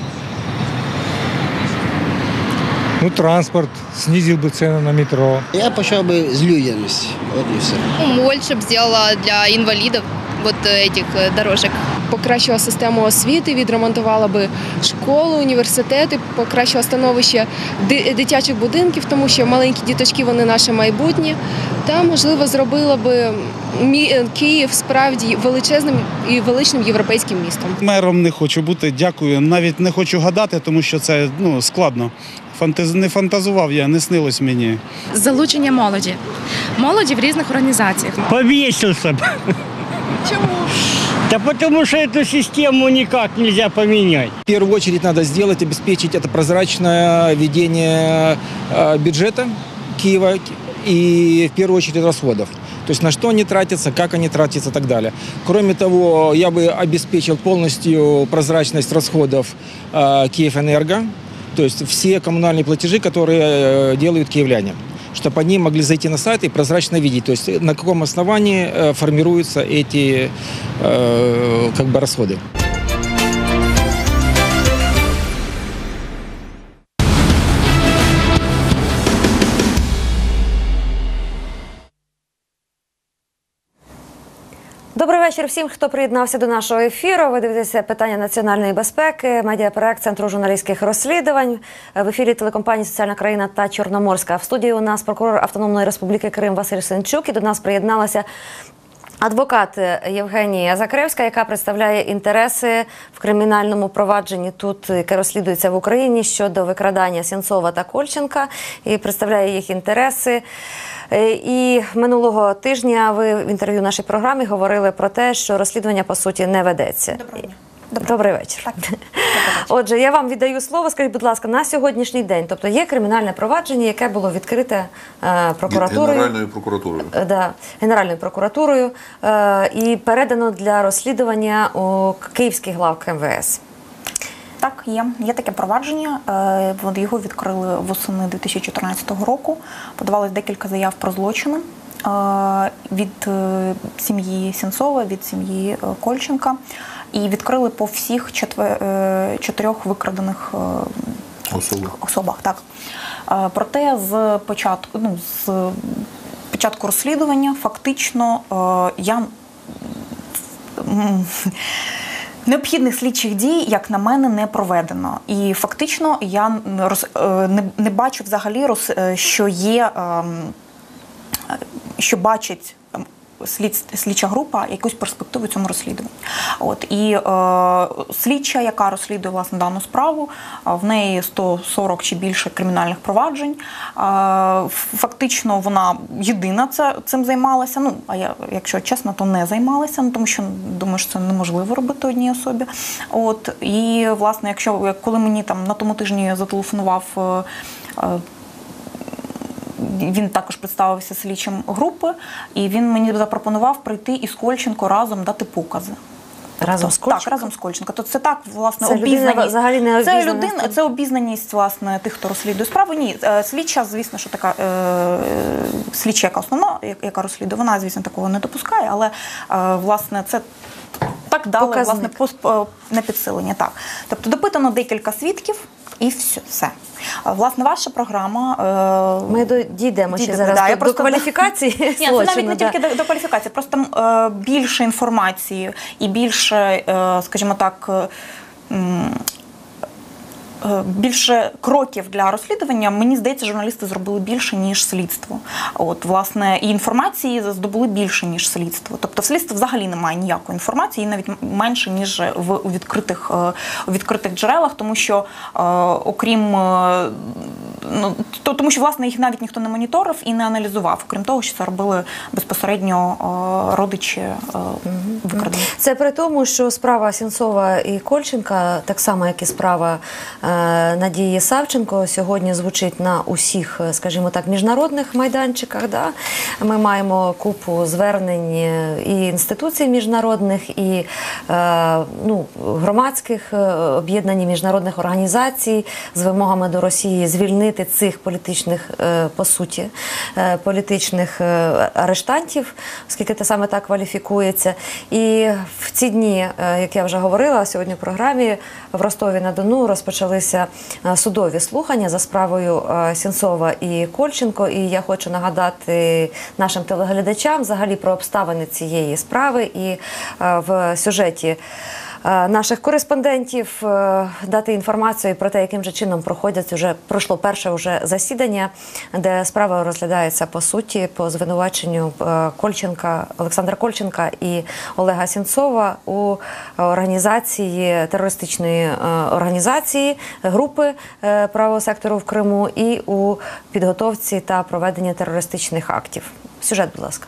Транспорт, снизил бы цены на метро. Я почав би з людяності, от і все. Моль, щоб зробила для інвалідів цих дорожок. Покращила систему освіти, відремонтувала би школи, університети, покращила становище дитячих будинків, тому що маленькі діточки, вони наше майбутнє. Та, можливо, зробила би Київ справді величезним і величним європейським містом. Мером не хочу бути, дякую. Навіть не хочу гадати, тому що це складно. Не фантазував я, не снилось мені. Залучення молоді. Молоді в різних організаціях. Повесился бы. Чому? Да потому что эту систему никак нельзя поменять. В первую очередь надо сделать, обеспечить это прозрачное ведение бюджета Киева и в первую очередь расходов. То есть на что они тратятся, как они тратятся и так далее. Кроме того, я бы обеспечил полностью прозрачность расходов Киевэнерго. То есть все коммунальные платежи, которые делают киевляне, чтобы они могли зайти на сайт и прозрачно видеть, то есть на каком основании формируются эти расходы. Добрий вечір всім, хто приєднався до нашого ефіру. Ви дивитеся питання національної безпеки, медіапроект Центру журналістських розслідувань. В ефірі телекомпанії «Соціальна країна» та «Чорноморська». В студії у нас прокурор Автономної Республіки Крим Василь Сенчук. І до нас приєдналася Адвокат Євгенія Закревська, яка представляє інтереси в кримінальному провадженні тут, яке розслідується в Україні щодо викрадання Сенцова та Кольченка, і представляє їх інтереси. І минулого тижня ви в інтерв'ю нашій програмі говорили про те, що розслідування, по суті, не ведеться. Доброго дня. Добрий вечір. Отже, я вам віддаю слово. Скажіть, будь ласка, на сьогоднішній день, тобто є кримінальне провадження, яке було відкрите прокуратурою. Генеральною прокуратурою. Да, Генеральною прокуратурою і передано для розслідування у Київський главк МВС. Так, є таке провадження. Його відкрили восени 2014 року. Подавалось декілька заяв про злочини від сім'ї Сенцова, від сім'ї Кольченка. І відкрили по всіх 4 викрадених особах. Так. Проте з початку розслідування фактично необхідних слідчих дій, як на мене, не проведено. І фактично я не бачу взагалі, що бачить слідча група якусь перспективу в цьому розслідуванні. І слідча, яка розслідує власне дану справу, в неї 140 чи більше кримінальних проваджень. Фактично вона єдина цим займалася. А я, якщо чесно, то не займалася, тому що думаю, що це неможливо робити одній особі. І власне, коли мені там на тому тижні зателефонував, він також представився слідчим групи, і він мені запропонував прийти із Кольченко разом дати покази. Разом з Кольченко? Так, разом з Кольченко. То це так, власне, це обізнаність. Взагалі не обізнаність. Це обізнаність, власне, тих, хто розслідує справу. Ні, слідча, звісно, що така слідча, яка основна, яка розслідує, вона, звісно, такого не допускає, але, власне, це так дали, власне, на підсилення. Так. Тобто допитано декілька свідків, і все. Власне, ваша програма... Ми дійдемо ще зараз до кваліфікації злочину. Ні, це навіть не тільки до кваліфікації, просто більше інформації і більше, скажімо так, більше кроків для розслідування, мені здається, журналісти зробили більше, ніж слідство. Власне, і інформації здобули більше, ніж слідство. Тобто в слідстві взагалі немає ніякої інформації, навіть менше, ніж у відкритих джерелах, тому що, тому що, власне, їх навіть ніхто не моніторив і не аналізував, крім того, що це робили безпосередньо родичі викрадених. Це при тому, що справа Сенцова і Кольченка, так само, як і справа Надії Савченко, сьогодні звучить на усіх, скажімо так, міжнародних майданчиках. Да? Ми маємо купу звернень і інституцій міжнародних, і громадських об'єднань міжнародних організацій з вимогами до Росії звільнити цих політичних, по суті, політичних арештантів, оскільки це саме так кваліфікується. І в ці дні, як я вже говорила сьогодні в програмі, в Ростові-на-Дону розпочалися судові слухання за справою Сенцова і Кольченко. І я хочу нагадати нашим телеглядачам взагалі про обставини цієї справи і в сюжеті наших кореспондентів дати інформацію про те, яким же чином пройшло перше засідання, де справа розглядається по суті по звинуваченню Олександра Кольченка і Олега Сенцова у організації, терористичної організації, групи правого сектору в Криму і у підготовці та проведенні терористичних актів. Сюжет, будь ласка.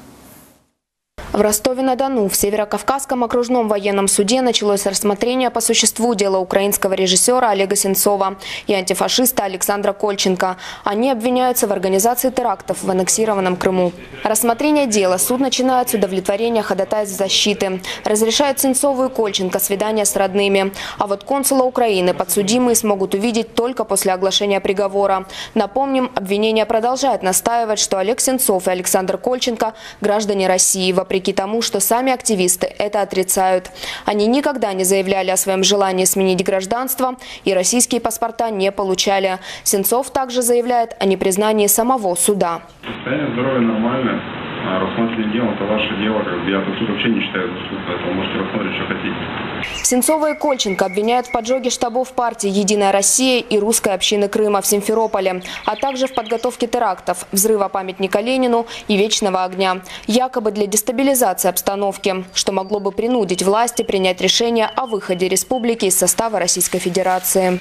В Ростове-на-Дону в Северокавказском окружном военном суде началось рассмотрение по существу дела украинского режиссера Олега Сенцова и антифашиста Александра Кольченка. Они обвиняются в организации терактов в аннексированном Крыму. Рассмотрение дела суд начинает с удовлетворения ходатайств защиты. Разрешает Сенцову и Кольченко свидания с родными. А вот консула Украины подсудимые смогут увидеть только после оглашения приговора. Напомним, обвинение продолжает настаивать, что Олег Сенцов и Александр Кольченко – граждане России, вопреки тому, что сами активисты это отрицают. Они никогда не заявляли о своем желании сменить гражданство и российские паспорта не получали. Сенцов также заявляет о непризнании самого суда. Состояние здоровья нормальное. рассмотрение дела – это ваше дело. Я этот суд вообще не считаю за суд, поэтому можете рассмотреть, что хотите. Сенцова и Кольченко обвиняют в поджоге штабов партии «Единая Россия» и русской общины Крыма в Симферополе, а также в подготовке терактов, взрыва памятника Ленину и Вечного огня, якобы для дестабилизации обстановки, что могло бы принудить власти принять решение о выходе республики из состава Российской Федерации.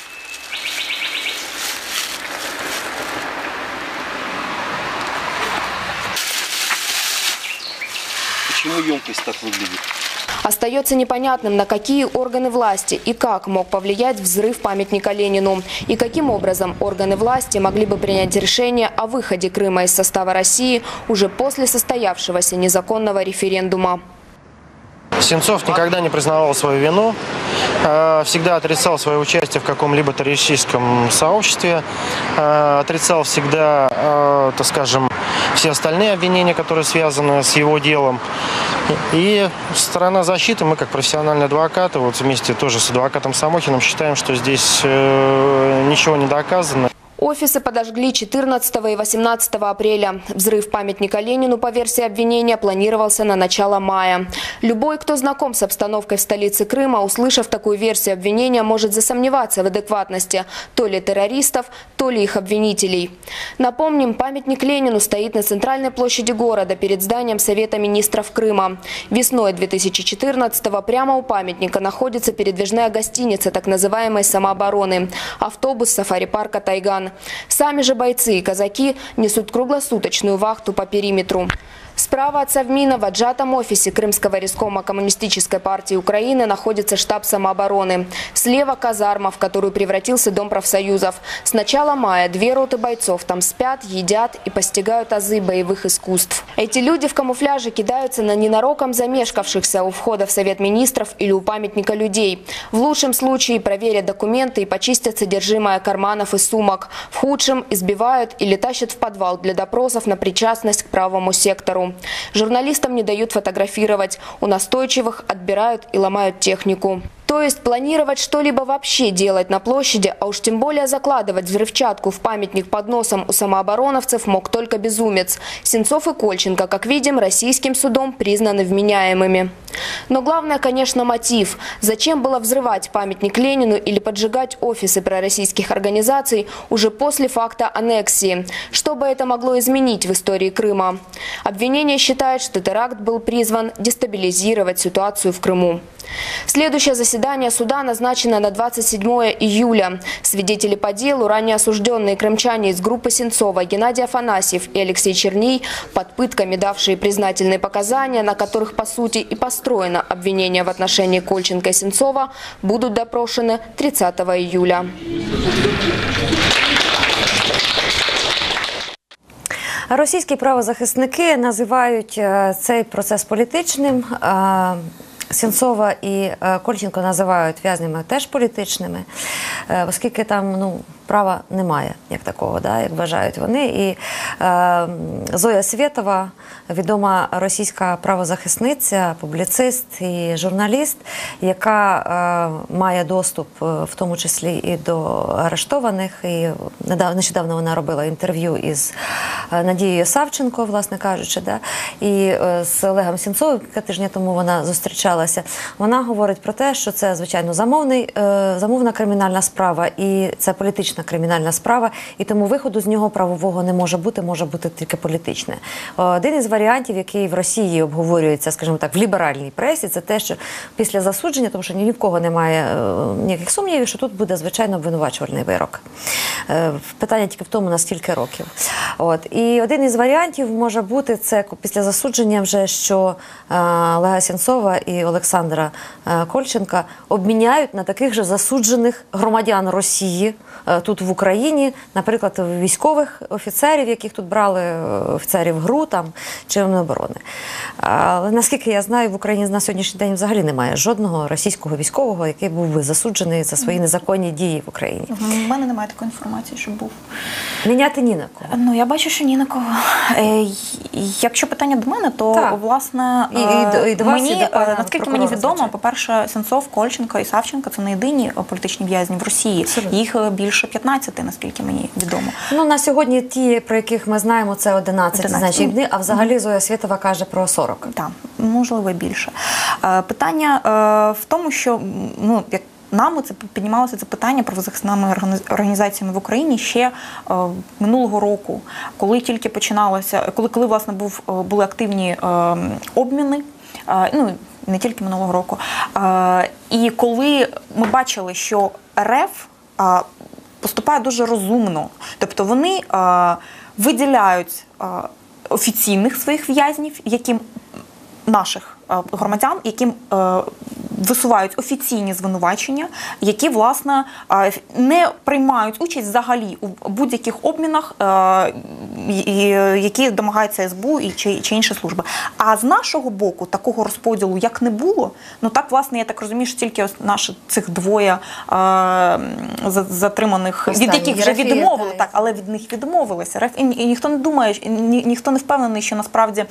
Почему емкость так выглядит? Остается непонятным, на какие органы власти и как мог повлиять взрыв памятника Ленину. И каким образом органы власти могли бы принять решение о выходе Крыма из состава России уже после состоявшегося незаконного референдума. Сенцов никогда не признавал свою вину, всегда отрицал свое участие в каком-либо террористическом сообществе, отрицал всегда, так скажем, все остальные обвинения, которые связаны с его делом. И сторона защиты, мы как профессиональные адвокаты, вот вместе тоже с адвокатом Самохиным считаем, что здесь ничего не доказано. Офисы подожгли 14 и 18 апреля. Взрыв памятника Ленину, по версии обвинения, планировался на начало мая. Любой, кто знаком с обстановкой в столице Крыма, услышав такую версию обвинения, может засомневаться в адекватности то ли террористов, то ли их обвинителей. Напомним, памятник Ленину стоит на центральной площади города перед зданием Совета министров Крыма. Весной 2014-го прямо у памятника находится передвижная гостиница так называемой самообороны – автобус сафари-парка «Тайган». Сами же бойцы и казаки несут круглосуточную вахту по периметру. Справа от Совмина в отжатом офисе Крымского райкома Коммунистической партии Украины находится штаб самообороны. Слева казарма, в которую превратился Дом профсоюзов. С начала мая 2 роты бойцов там спят, едят и постигают азы боевых искусств. Эти люди в камуфляже кидаются на ненароком замешкавшихся у входа в Совет министров или у памятника людей. В лучшем случае проверят документы и почистят содержимое карманов и сумок. В худшем избивают или тащат в подвал для допросов на причастность к правому сектору. Журналистам не дают фотографировать, у настойчивых отбирают и ломают технику. То есть планировать что-либо вообще делать на площади, а уж тем более закладывать взрывчатку в памятник под носом у самообороновцев мог только безумец. Сенцов и Кольченко, как видим, российским судом признаны вменяемыми. Но главное, конечно, мотив. Зачем было взрывать памятник Ленину или поджигать офисы пророссийских организаций уже после факта аннексии? Что бы это могло изменить в истории Крыма? Обвинение считает, что теракт был призван дестабилизировать ситуацию в Крыму. Следующее заседание суда назначено на 27 июля. Свидетели по делу, ранее осужденные крымчане из группы Сенцова Геннадий Афанасьев и Алексей Черний, под пытками давшие признательные показания, на которых по сути и построено обвинение в отношении Кольченко и Сенцова, будут допрошены 30 июля. Російські правозахисники називають цей процес політичним. Сенцова і Кольченко називають в'язнями теж політичними, оскільки там права немає, як такого, як вважають вони. І Зоя Свєтова, відома російська правозахисниця, публіцист і журналіст, яка має доступ в тому числі і до арештованих. І нещодавно вона робила інтерв'ю із Надією Савченко, власне кажучи, і з Олегом Сенцовим, кілька тижнів тому вона зустрічалася. Вона говорить про те, що це, звичайно, замовна кримінальна справа і це політична кримінальна справа, і тому виходу з нього правового не може бути тільки політичне. Один із варіантів, який в Росії обговорюється, скажімо так, в ліберальній пресі, це те, що після засудження, тому що ні в кого немає ніяких сумнівів, що тут буде, звичайно, обвинувачувальний вирок. Питання тільки в тому, на скільки років. І один із варіантів може бути, це після засудження вже, що Олега Сенцова і Олександра Кольченка обміняють на таких же засуджених громадян Росії тут в Україні, наприклад, військових офіцерів, яких тут брали, офіцерів ГРУ чи Міноборони. Але наскільки я знаю, в Україні на сьогоднішній день взагалі немає жодного російського військового, який був би засуджений за свої незаконні дії в Україні. У мене немає такої інформації, що був. Міняти ні на кого. Я бачу, що ні на кого. Якщо питання до мене, то, власне, і до вас, мені, і до пана наскільки наскільки мені відомо, по-перше, Сенцов, Кольченко і Савченко – це не єдині політичні в'язні в Росії. Їх більше 15, наскільки мені відомо. Ну, на сьогодні ті, про яких ми знаємо, це 11 значить дні, а взагалі Зоя Світова каже про 40. Так, можливо, більше. Питання в тому, що, ну, як нами піднімалося це питання правозахисними організаціями в Україні ще минулого року, коли тільки починалося, коли власне були активні обміни, ну, не тільки минулого року. І коли ми бачили, що РФ поступає дуже розумно, тобто вони виділяють офіційних своїх в'язнів, яким наших громадян, яким висувають офіційні звинувачення, які, власне, не приймають участь взагалі у будь-яких обмінах, які домагаються СБУ чи інші служби. А з нашого боку такого розподілу як не було, ну так, власне, я так розумію, що тільки наші цих двоє затриманих, від яких вже відмовили, так, але від них відмовилися. І ніхто не думає, ніхто не впевнений, що насправді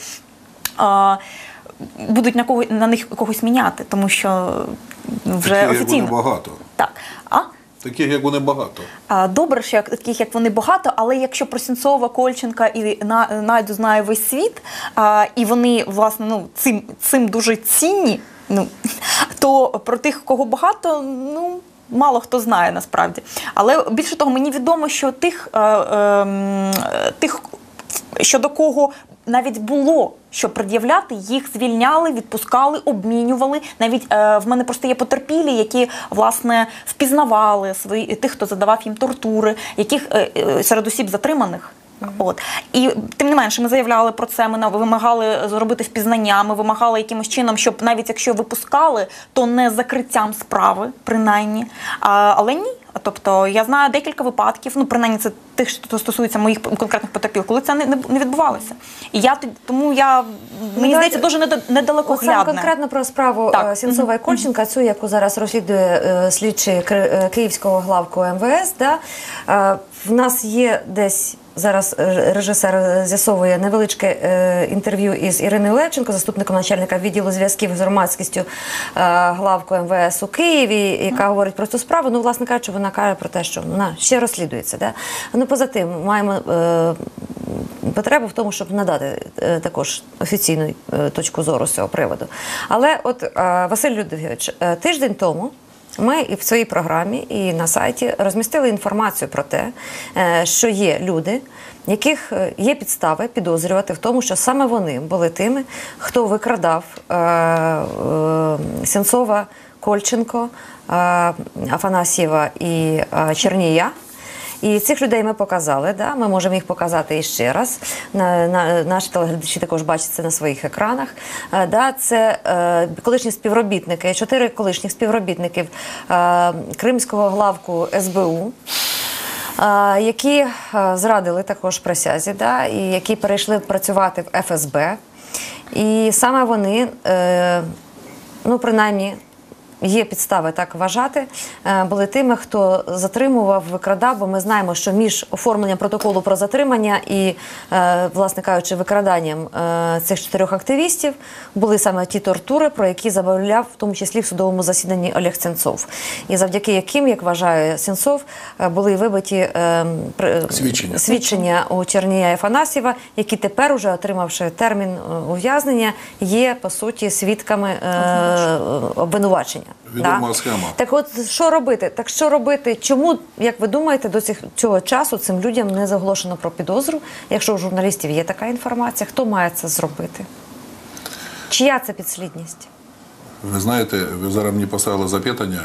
будуть на них когось міняти, тому що вже таких, офіційно. Як вони багато. Так. Таких, як вони багато. Добре, що таких, як вони багато, але якщо про Сенцова, Кольченка і Найду знає весь світ, і вони, власне, ну, цим дуже цінні, ну, то про тих, кого багато, ну, мало хто знає насправді. Але більше того, мені відомо, що тих щодо кого навіть було що пред'являти, їх звільняли, відпускали, обмінювали. Навіть в мене просто є потерпілі, які, власне, впізнавали тих, хто задавав їм тортури, яких серед осіб затриманих. От. І тим не менше, ми заявляли про це, ми вимагали зробити впізнання, ми вимагали якимось чином, щоб навіть якщо випускали, то не закриттям справи, принаймні. Але ні. Тобто я знаю декілька випадків, ну принаймні це тих, що стосується моїх конкретних потерпілих, коли це не відбувалося. І тому мені здається, дуже недалекоглядне. Саме конкретно про справу Сенцова і Кольченка, цю, яку зараз розслідує слідчий Київського главку МВС, да? В нас є десь зараз режисер з'ясовує невеличке інтерв'ю із Іриною Левченко, заступником начальника відділу зв'язків з громадськістю главку МВС у Києві, яка говорить про цю справу. Ну, власне кажучи, вона каже про те, що вона ще розслідується. Да? Ну, поза тим, маємо потребу в тому, щоб надати також офіційну точку зору з цього приводу. Але от, Василь Людвігович, тиждень тому ми і в своїй програмі, і на сайті розмістили інформацію про те, що є люди, яких є підстави підозрювати в тому, що саме вони були тими, хто викрадав Сенцова, Кольченко, Афанасьєва і Чернія. І цих людей ми показали, да? Ми можемо їх показати іще раз. Наші телеглядачі також бачать це на своїх екранах. Да? Це колишні співробітники, 4 колишніх співробітників Кримського главку СБУ, які зрадили також присязі, да? І які перейшли працювати в ФСБ. І саме вони, ну принаймні, є підстави так вважати, були тими, хто затримував, викрадав, бо ми знаємо, що між оформленням протоколу про затримання і, власне кажучи, викраданням цих 4 активістів були саме ті тортури, про які заявляв, в тому числі в судовому засіданні, Олег Сенцов. І завдяки яким, як вважає Сенцов, були вибиті свідчення у Чернія і Афанасьєва, які тепер, уже отримавши термін ув'язнення, є, по суті, свідками обвинувачення. Відома схема. Так от, що робити? Так що робити? Чому, як ви думаєте, до цього часу цим людям не заголошено про підозру? Якщо у журналістів є така інформація, хто має це зробити? Чия це підслідність? Ви знаєте, ви зараз мені поставили запитання.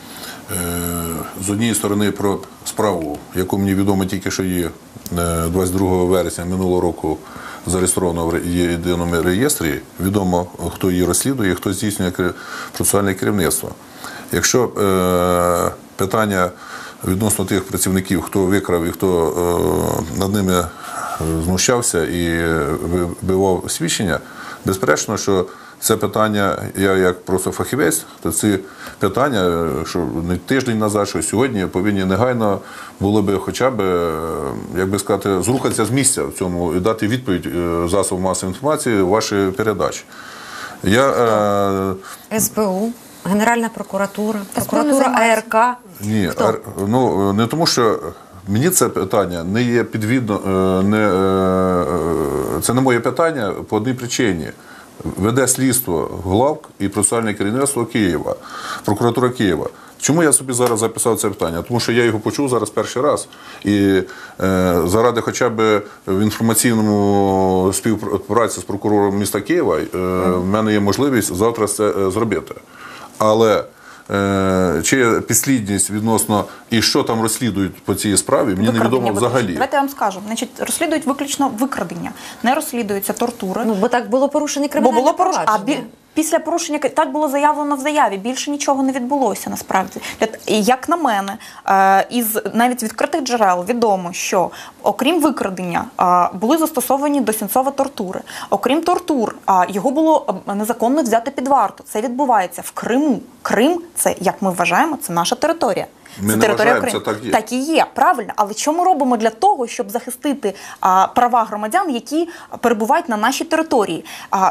З однієї сторони про справу, яку мені відомо тільки, що є 22 вересня минулого року зареєстровано в єдиному реєстрі, відомо, хто її розслідує, хто здійснює процесуальне керівництво. Якщо питання відносно тих працівників, хто викрав і хто над ними знущався і вибивав свідчення, безперечно, що це питання, я як просто фахівець, то ці питання, що не тиждень назад, що сьогодні, повинні негайно було б хоча б, як би сказати, зрухатися з місця в цьому і дати відповідь засобам масової інформації вашої передачі. СБУ, Генеральна прокуратура, прокуратура АРК. Ні, ну не тому, що мені це питання не є підвідно, це не моє питання по одній причині. Веде слідство главк і процесуальне керівництво Києва, прокуратура Києва. Чому я собі зараз записав це питання? Тому що я його почув зараз перший раз. І заради хоча б в інформаційному співпраці з прокурором міста Києва в мене є можливість завтра це зробити. Але чи є підслідність відносно і що там розслідують по цій справі, мені невідомо взагалі. Давайте я вам скажу. Значить, розслідують виключно викрадення, не розслідуються тортури. Ну, бо так було порушені кримінальні провадження. Після порушення, так було заявлено в заяві, більше нічого не відбулося насправді. Як на мене, із навіть відкритих джерел відомо, що окрім викрадення були застосовані до Сенцова тортури. Окрім тортур, його було незаконно взяти під варту. Це відбувається в Криму. Крим, це, як ми вважаємо, це наша територія. Ми не вважаємо, це так є. Так і є, правильно. Але що ми робимо для того, щоб захистити права громадян, які перебувають на нашій території?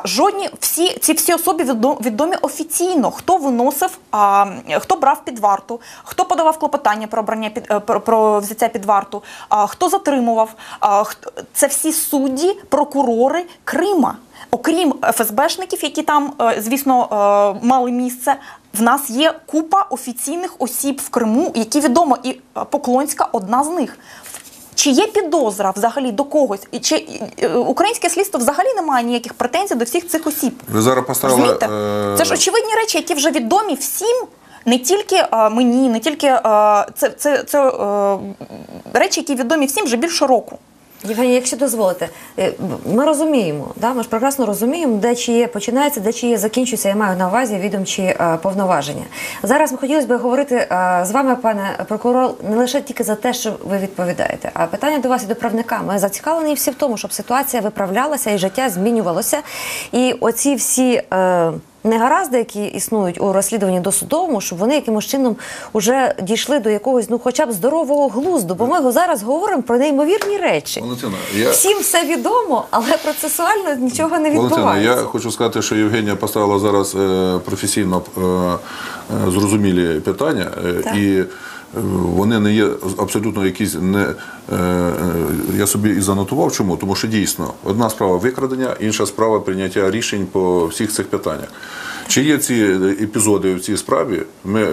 Ці всі особи відомі офіційно. Хто виносив, хто брав під варту, хто подавав клопотання про взяття під варту, хто затримував. Це всі судді, прокурори Крима. Окрім ФСБшників, які там, звісно, мали місце, в нас є купа офіційних осіб в Криму, які відомо, і Поклонська одна з них. Чи є підозра взагалі до когось? І чи українське слідство взагалі не має ніяких претензій до всіх цих осіб? Ви зараз поставили... Це ж очевидні речі, які вже відомі всім, не тільки мені, не тільки... Це речі, які відомі всім вже більше року. Євгенія, якщо дозволите, ми розуміємо, ми ж прекрасно розуміємо, де чиє починається, де чиє закінчується, я маю на увазі відомчі повноваження. Зараз ми хотілося б говорити з вами, пане прокурор, не лише тільки за те, що ви відповідаєте, а питання до вас і до правника. Ми зацікавлені всі в тому, щоб ситуація виправлялася і життя змінювалося. І оці всі... негаразди, які існують у розслідуванні досудовому, щоб вони якимось чином вже дійшли до якогось, хоча б здорового глузду. Бо ми зараз говоримо про неймовірні речі. Валентина, всім все відомо, але процесуально нічого не відбувається. Валентина, я хочу сказати, що Євгенія поставила зараз професійно зрозумілі питання. І вони не є абсолютно якісь я собі і занотував. Чому? Тому що дійсно одна справа викрадення, інша справа прийняття рішень по всіх цих питаннях. Чи є ці епізоди в цій справі,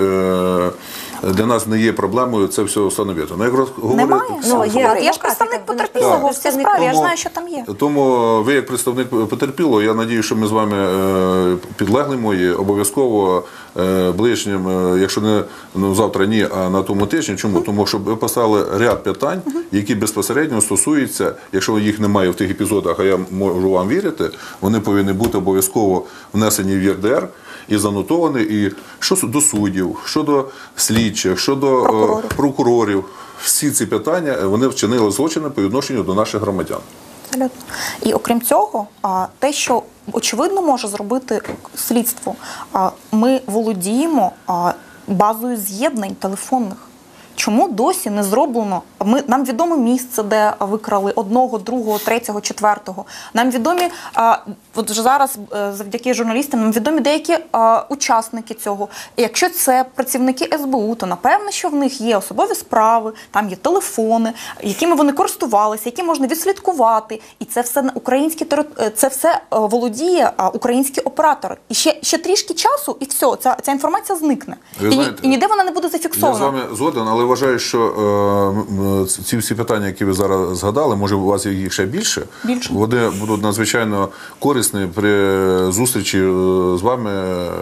для нас не є проблемою це все встановити. Немає. Я ж представник потерпілого в цій справі, я ж знаю, що там є. Тому ви, як представник потерпілого, я сподіваюся, що ми з вами підлеглі мої обов'язково ближнім, якщо не завтра, ні, а на тому тижні. Чому? Тому що ви поставили ряд питань, які безпосередньо стосуються, якщо їх немає в тих епізодах, а я можу вам вірити, вони повинні бути обов'язково внесені в ЄРДР і занотовані, і щодо до суддів, щодо слідчих, щодо прокурорів. Всі ці питання, вони вчинили злочини по відношенню до наших громадян. Абсолютно. І окрім цього, те, що очевидно може зробити слідство, ми володіємо базою з'єднань телефонних. Чому досі не зроблено? Нам відомо місце, де викрали одного, другого, третього, четвертого. Нам відомі, от вже зараз завдяки журналістам, нам відомі деякі учасники цього. Якщо це працівники СБУ, то напевно, що в них є особові справи, там є телефони, якими вони користувалися, які можна відслідкувати. І це все це все володіє українські оператори. І ще трішки часу, і все, ця інформація зникне. І ніде вона не буде зафіксована. Я з вами згоден, але вважаю, що ці всі питання, які ви зараз згадали, може у вас їх ще більше, вони будуть надзвичайно корисні при зустрічі з вами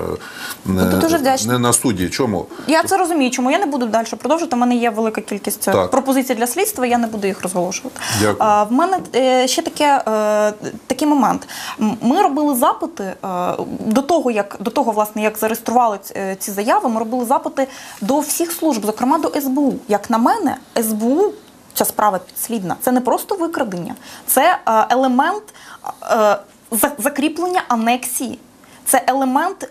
не на студії. Чому? Я це розумію, чому я не буду далі продовжувати. У мене є велика кількість пропозицій для слідства, я не буду їх розголошувати. В мене ще такий момент. Ми робили запити до того, власне, як зареєстрували ці заяви, ми робили запити до всіх служб, зокрема до СБУ. Як на мене, СБУ, ця справа підслідна, це не просто викрадення, це елемент закріплення анексії, це елемент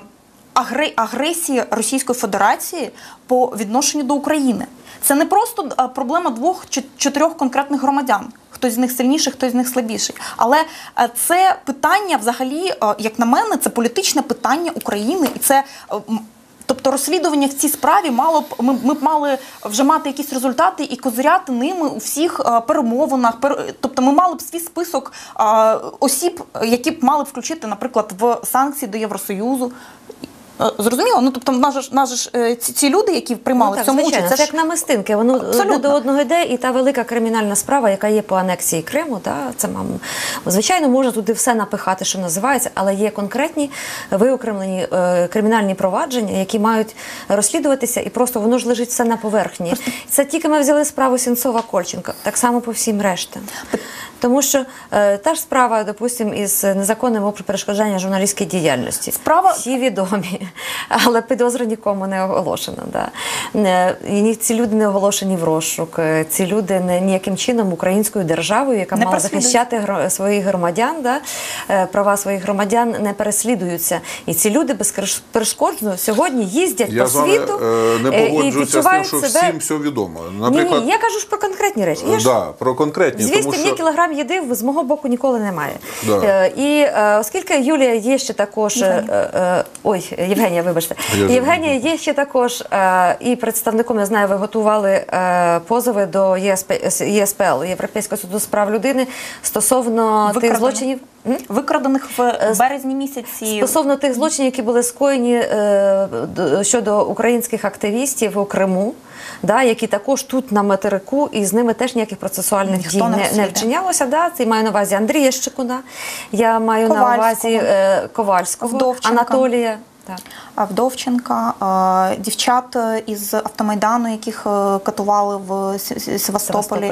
агресії Російської Федерації по відношенню до України. Це не просто проблема 2 чи 4 конкретних громадян. хтось з них сильніший, хтось з них слабіший. Але це питання взагалі, як на мене, це політичне питання України. І це, тобто розслідування в цій справі ми б мали вже мати якісь результати і козиряти ними у всіх перемовинах. Тобто ми мали б свій список осіб, які б мали б включити, наприклад, в санкції до Євросоюзу. Зрозуміло? Ну, тобто, в нас же ці люди, які приймали в цьому участь, це як намистинки, воно одне до одного йде, і та велика кримінальна справа, яка є по анексії Криму, це, звичайно, можна туди все напихати, що називається, але є конкретні виокремлені кримінальні провадження, які мають розслідуватися, і просто воно ж лежить все на поверхні. Це тільки ми взяли справу Сенцова-Кольченка, так само по всім решта. Тому що та ж справа, допустимо, із незаконним перешкоджанням журналістській діяльності. Всі відомі, але підозри нікому не оголошено. І ці люди не оголошені в розшук. Ці люди ніяким чином українською державою, яка мала захищати своїх громадян, права своїх громадян, не переслідуються. І ці люди безперешкодно сьогодні їздять по світу і відчувають себе... всім все відомо. Наприклад... Ні, я кажу ж про конкретні речі. Про конкретні. 200 кілограм їди з мого боку ніколи немає. І оскільки Юлія є ще також... Євгенія, вибачте. Євгенія є ще також і представником, я знаю, ви готували позови до ЄСПЛ, Європейського суду з прав людини, стосовно тих злочинів, викрадених в березні місяці. Стосовно тих злочинів, які були скоєні щодо українських активістів у Криму, які також тут на материку, і з ними теж ніяких процесуальних дій не вчинялося. Це маю на увазі Андрія Щекуна, я маю на увазі Ковальського, Анатолія. Вдовченка, дівчат із Автомайдану, яких катували в Севастополі.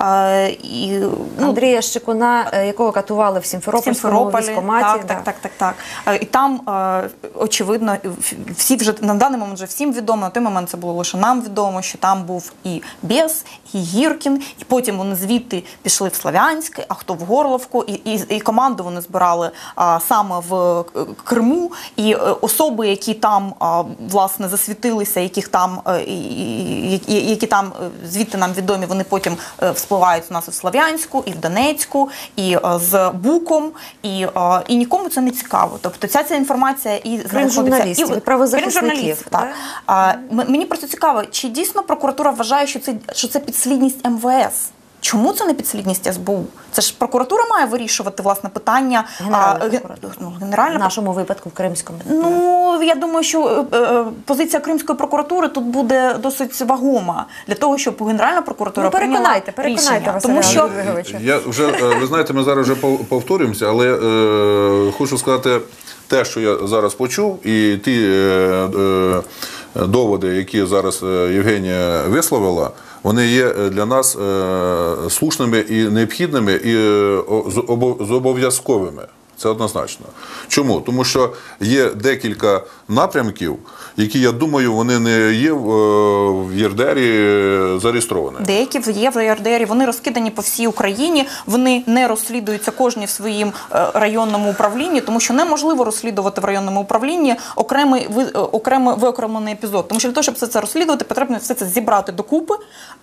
Андрія Щекуна, якого катували в Сімферопольському військкоматі. Так. І там, очевидно, всі вже на даний момент вже всім відомо, на той момент це було лише нам відомо, що там був і Бєс, і Гіркін, і потім вони звідти пішли в Слов'янськ, а хто в Горловку, і команду вони збирали саме в Криму, і особи, які там, власне, засвітилися, які там звідти нам відомі, вони потім вспливають у нас і в Слов'янську, і в Донецьку, і з Буком, і нікому це не цікаво. Тобто ця інформація і знаходиться... і правозахисників. Мені просто цікаво, чи дійсно прокуратура вважає, що це підслідність МВС? Чому це не підслідність СБУ? Це ж прокуратура має вирішувати, власне, питання... В нашому випадку, в Кримському. Я думаю, що позиція Кримської прокуратури тут буде досить вагома для того, щоб Генеральна прокуратура прийняла рішення. Тому що... Ви знаєте, ми зараз вже повторюємося, але хочу сказати те, що я зараз почув, і ті доводи, які зараз Євгенія висловила, вони є для нас слушними і необхідними, і зобов'язковими. Це однозначно. Чому? Тому що є декілька напрямків, які, я думаю, вони не є в ЄРДРі зареєстровані. Деякі є в ЄРДРі, вони розкидані по всій Україні, вони не розслідуються кожні в своїм районному управлінні, тому що неможливо розслідувати в районному управлінні окремий виокремлений епізод. Тому що для того, щоб все це розслідувати, потрібно все це зібрати докупи,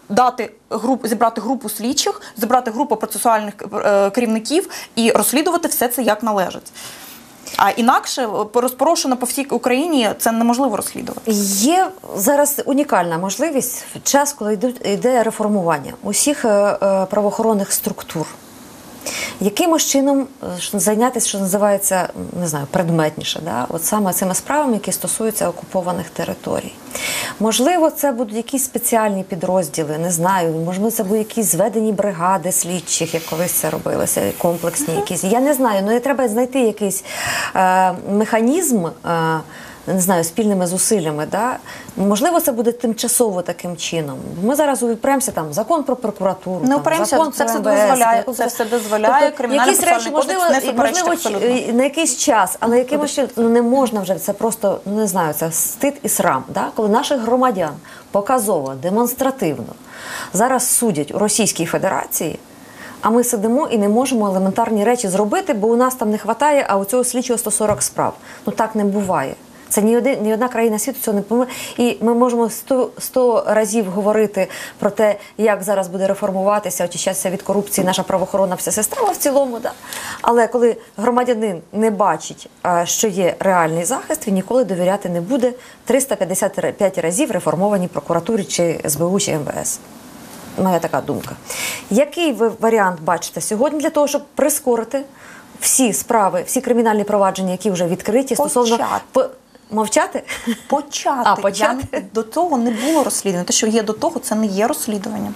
зібрати групу слідчих, зібрати групу процесуальних керівників і розслідувати все це як належить. А інакше, розпорошено по всій Україні, це неможливо розслідувати. Є зараз унікальна можливість в час, коли йде реформування усіх правоохоронних структур. Якимось чином зайнятися, що називається, не знаю, предметніше, от саме цими справами, які стосуються окупованих територій. Можливо, це будуть якісь спеціальні підрозділи, не знаю, можливо, це будуть якісь зведені бригади слідчих, як колись це робилося, комплексні якісь. Я не знаю, але треба знайти якийсь механізм, не знаю, спільними зусиллями, можливо, це буде тимчасово таким чином. Ми зараз упремося там закон про прокуратуру, не упремося, це все дозволяє, кримінальний процесуальний кодекс не суперечить абсолютно. На якийсь час, але якимось чином не можна вже, це просто, не знаю, це стид і срам, коли наших громадян показово, демонстративно зараз судять у Російській Федерації, а ми сидимо і не можемо елементарні речі зробити, бо у нас там не вистачає, а у цього слідчого 140 справ. Так не буває. Це ні одна країна світу цього не поможе. І ми можемо 100 разів говорити про те, як зараз буде реформуватися, очищатися від корупції наша правоохоронна вся система в цілому. Да? Але коли громадянин не бачить, що є реальний захист, він ніколи довіряти не буде 355 разів реформованій прокуратурі чи СБУ чи МВС. Моя така думка. Який ви варіант бачите сьогодні для того, щоб прискорити всі справи, всі кримінальні провадження, які вже відкриті, стосовно... Мовчати? Почати. До того не було розслідування. Те, що є до того, це не є розслідуванням.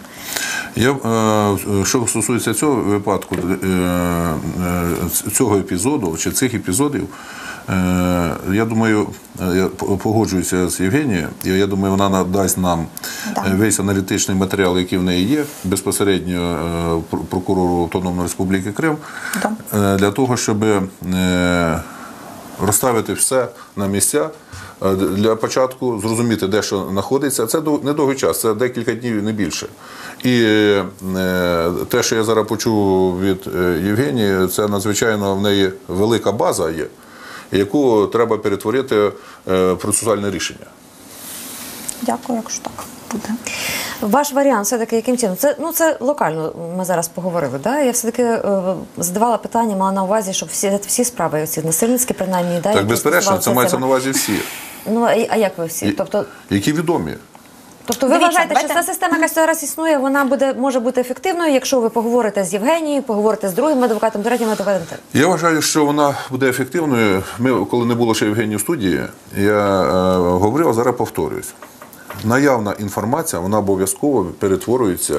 Що стосується цього випадку, цього епізоду, чи цих епізодів, я думаю, я погоджуюся з Євгенією, і я думаю, вона надасть нам весь аналітичний матеріал, який в неї є, безпосередньо прокурору Автономної Республіки Крим, для того, щоб розставити все на місця, для початку зрозуміти, де що знаходиться. Це недовгий час, це декілька днів, не більше. І те, що я зараз почув від Євгенії, це надзвичайно в неї велика база є, яку треба перетворити в процесуальне рішення. Дякую, якщо так буде. Ваш варіант все-таки яким чином? Це локально ми зараз поговорили. Да? Я все-таки задавала питання, мала на увазі, щоб всі справи, ці насильницькі принаймні. Да, так, безперечно, це мається на увазі всі. А як ви всі? Які відомі. Тобто ви вважаєте, що ця система, яка зараз існує, вона може бути ефективною, якщо ви поговорите з Євгенією, поговорите з другим адвокатом, третім адвокатом? Я вважаю, що вона буде ефективною. Ми, коли не було ще Євгенії в студії, я говорив, а зараз повторююсь. Наявна інформація, вона обов'язково перетворюється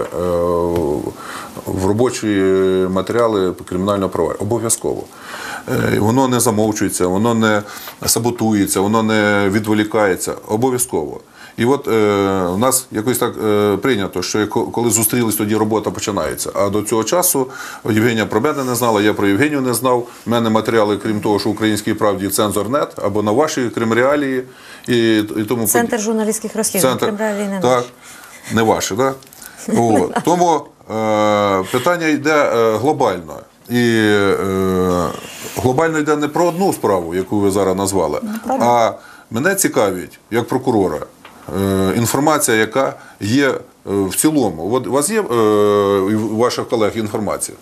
в робочі матеріали кримінального провадження. Обов'язково. Воно не замовчується, воно не саботується, воно не відволікається. Обов'язково. І от у нас якось так прийнято, що коли зустрілись, тоді робота починається. А до цього часу Євгенія про мене не знала, я про Євгенію не знав. У мене матеріали, крім того, що в «Українській правді» Цензор.нет, або на ваші Кримреалії і тому. Центр журналістських розслідувань. Кримреалії не так, не ваші, так? Тому питання йде глобально. І глобально йде не про одну справу, яку ви зараз назвали, а мене цікавить, як прокурора, інформація, яка є в цілому. От у вас є у ваших колег інформація?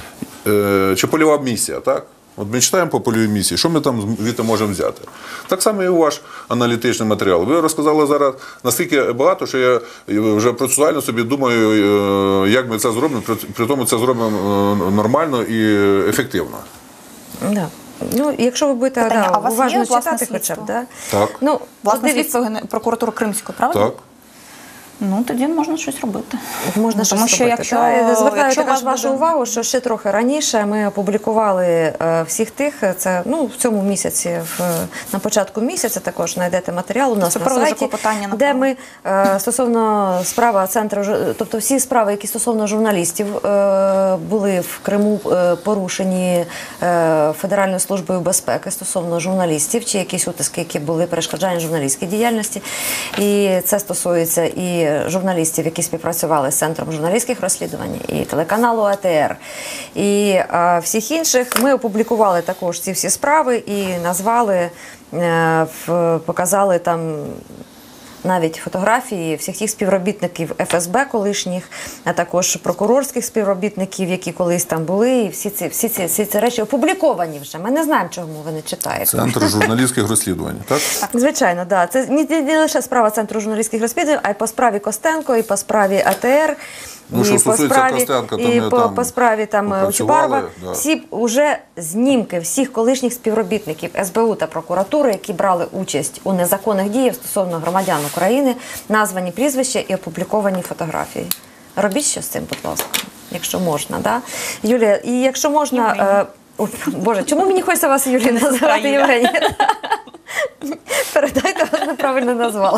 Чи польова місія, так? От ми читаємо по польовій місії, що ми там звідти можемо взяти? Так само і ваш аналітичний матеріал. Ви розказали зараз настільки багато, що я вже процесуально собі думаю, як ми це зробимо, при тому це зробимо нормально і ефективно. Так. Ну, якщо ви будете уважно читати хоча б, да? Так. Власне слідство прокуратури Кримської, правильно? Так. Ну, тоді можна щось робити. Можна щось робити. Звертаю також вашу увагу, що ще трохи раніше ми опублікували всіх тих, це в цьому місяці, на початку місяця також знайдете матеріал у нас на сайті, де ми стосовно справи центру, тобто всі справи, які стосовно журналістів були в Криму порушені Федеральною службою безпеки стосовно журналістів, чи якісь утиски, які були перешкоджання журналістській діяльності. І це стосується і журналістів, які співпрацювали з Центром журналістських розслідувань, і телеканалу АТР, і всіх інших. Ми опублікували також ці всі справи і назвали, показали там навіть фотографії всіх тих співробітників ФСБ колишніх, а також прокурорських співробітників, які колись там були, і всі ці речі опубліковані вже. Ми не знаємо, чому ви не читаєте. Центр журналістських розслідувань, так? Звичайно, так. Це не лише справа Центру журналістських розслідувань, а й по справі Костенко, і по справі АТР, і по справі Чубарова. Всі вже знімки всіх колишніх співробітників СБУ та прокуратури, які брали участь у незаконних діях стосовно громадян України, названі прізвища і опубліковані фотографії. Робіть що з цим, будь ласка, якщо можна. Да? Юлія, і якщо можна... Боже, чому мені хочеться вас, Юлія, називати Євгенія? Передайте, вас неправильно назвали.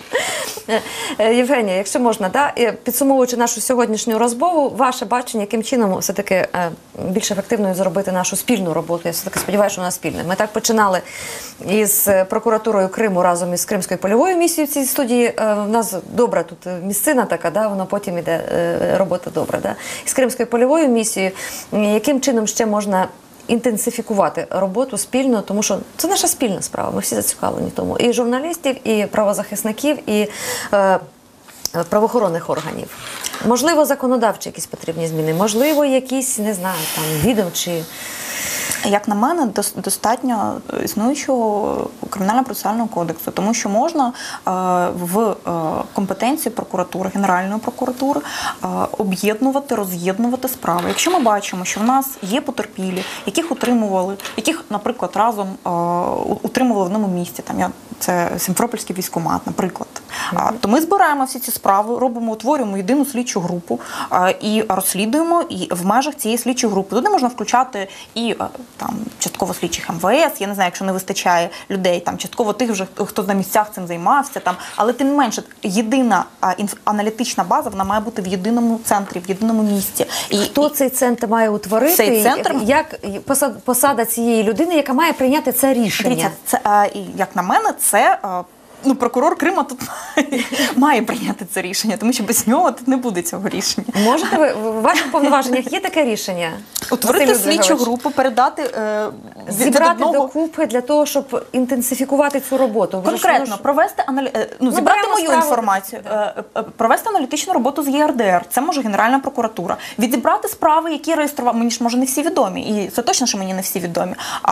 Євгенія, якщо можна, підсумовуючи нашу сьогоднішню розмову, ваше бачення, яким чином все-таки більш ефективною зробити нашу спільну роботу? Я все-таки сподіваюся, що вона спільна. Ми так починали із прокуратурою Криму разом із Кримською польовою місією в цій студії. У нас добра тут місцина така, воно потім іде робота добра. З Кримською польовою місією, яким чином ще можна інтенсифікувати роботу спільно, тому що це наша спільна справа, ми всі зацікавлені в тому. І журналістів, і правозахисників, і правоохоронних органів. Можливо, законодавчі якісь потрібні зміни, можливо, якісь, не знаю, там, відомчі. Як на мене, достатньо існуючого Кримінально-процесуального кодексу, тому що можна в компетенції прокуратури, Генеральної прокуратури об'єднувати, роз'єднувати справи. Якщо ми бачимо, що в нас є потерпілі, яких утримували, яких, наприклад, разом утримували в одному місці, там, це Сімферопольський військкомат, наприклад, то ми збираємо всі ці справи, утворюємо єдину слідчу групу і розслідуємо і в межах цієї слідчої групи. Туди можна включати і там частково слідчих МВС, я не знаю, якщо не вистачає людей, там частково тих вже, хто на місцях цим займався, там, але тим не менше, єдина аналітична база, вона має бути в єдиному центрі, в єдиному місці. І хто цей центр має утворити? Цей центр, як посада цієї людини, яка має прийняти це рішення? Дивіться, це, як на мене, це прокурор Криму тут має прийняти це рішення, тому що без нього тут не буде цього рішення. Можете ви, в ваших повноваженнях є таке рішення? Утворити слідчу групу, передати зібрати докупи для того, щоб інтенсифікувати цю роботу. Конкретно, провести зібрати мою інформацію, провести аналітичну роботу з ЄРДР, це може Генеральна прокуратура, відібрати справи, які реєстрували, мені ж може не всі відомі, і це точно, що мені не всі відомі,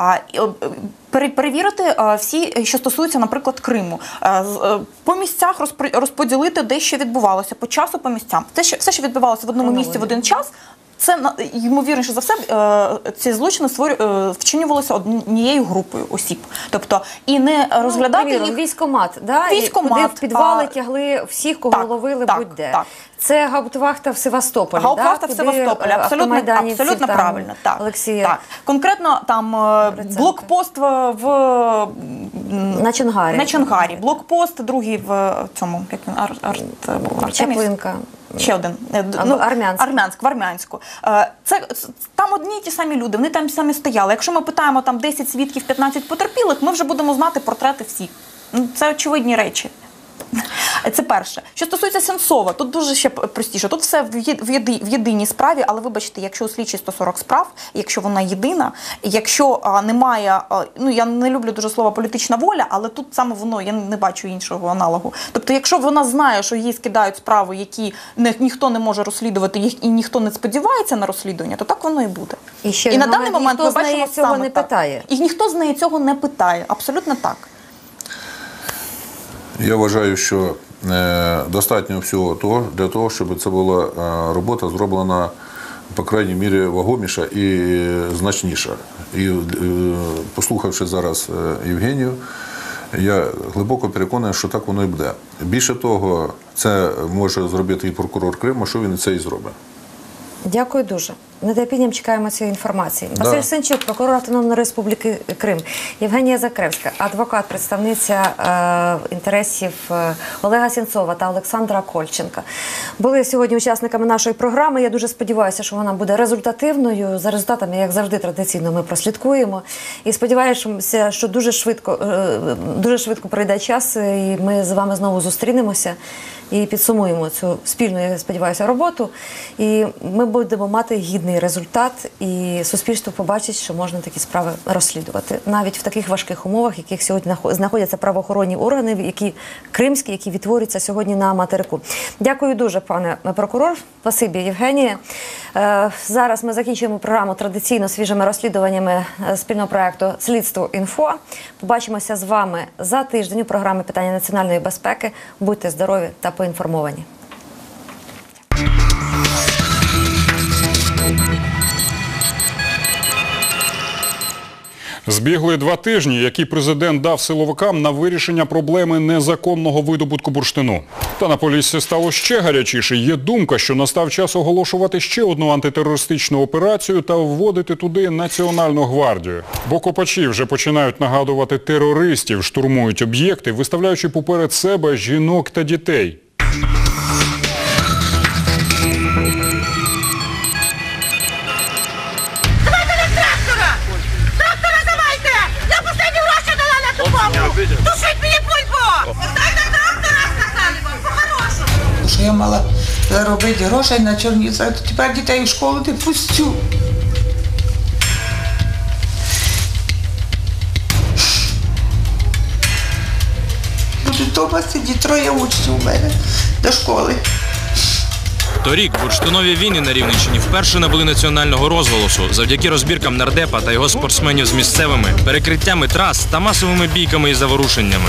перевірити всі, що стосуються, наприклад, Криму, по місцях розподілити, де що відбувалося, по часу, по місцям. Все, що відбувалося в одному місці в один час, це, ймовірніше за все, ці злочини вчинювалися однією групою осіб. Тобто, і не розглядати їх... Військкомат, да? Куди в підвали тягли всіх, кого ловили будь-де. Так. Це гауптвахта в Севастополі, Гауптвахта в Севастополі, абсолютно правильно. Так. Олексія. Так. Конкретно там блокпост на Чонгарі, блокпост другий в цьому, як він, Чаплинка. Ще один. В Армянську. Там одні й ті самі люди, вони там самі стояли. Якщо ми питаємо там 10 свідків, 15 потерпілих, ми вже будемо знати портрети всіх. Це очевидні речі. Це перше. Що стосується Сенцова, тут дуже ще простіше. Тут все в єдиній справі, але вибачте, якщо у слідчій 140 справ, якщо вона єдина, якщо немає, я не люблю дуже слово політична воля, але тут саме воно, я не бачу іншого аналогу. Тобто, якщо вона знає, що їй скидають справи, які ніхто не може розслідувати, і ніхто не сподівається на розслідування, то так воно і буде. І на даний момент ми бачимо саме так. І ніхто з неї цього не питає. Абсолютно так. Я вважаю, що достатньо всього того для того, щоб це була робота зроблена, по крайній мірі, вагоміша і значніша. І послухавши зараз Євгенію, я глибоко переконаний, що так воно і буде. Більше того, це може зробити і прокурор Криму, що він це і зробить. Дякую дуже. З нетерпінням чекаємо цієї інформації. Василь Сенчук, прокурор Автономної Республіки Крим. Євгенія Закревська, адвокат, представниця інтересів Олега Сенцова та Олександра Кольченка. Були сьогодні учасниками нашої програми. Я дуже сподіваюся, що вона буде результативною. За результатами, як завжди, традиційно ми прослідкуємо. І сподіваємося, що дуже швидко пройде час, і ми з вами знову зустрінемося і підсумуємо цю спільну, я сподіваюся, роботу. І ми будемо мати гідний результат, і суспільство побачить, що можна такі справи розслідувати. Навіть в таких важких умовах, в яких сьогодні знаходяться правоохоронні органи, які кримські, які відтворюються сьогодні на материку. Дякую дуже, пане прокурор. Спасибі, Євгенія. Зараз ми закінчуємо програму традиційно свіжими розслідуваннями спільного проєкту «Слідство.Інфо». Побачимося з вами за тиждень у програмі «Питання національної безпеки». Будьте здорові та поінформовані. Збігли 2 тижні, які президент дав силовикам на вирішення проблеми незаконного видобутку бурштину. Та на Поліссі стало ще гарячіше. Є думка, що настав час оголошувати ще одну антитерористичну операцію та вводити туди Національну гвардію. Бо копачі вже починають нагадувати терористів, штурмують об'єкти, виставляючи поперед себе жінок та дітей. Тушить мені бульбу! Дайте трактора, сказали вам, по-хорошому! Що я мала заробити грошей на Чернігівську, то тепер дітей у школу не пустю. Господи, 3 учнів у мене до школи. Торік бурштинові війни на Рівненщині вперше набули національного розголосу завдяки розбіркам нардепа та його спортсменів з місцевими, перекриттями трас та масовими бійками і заворушеннями.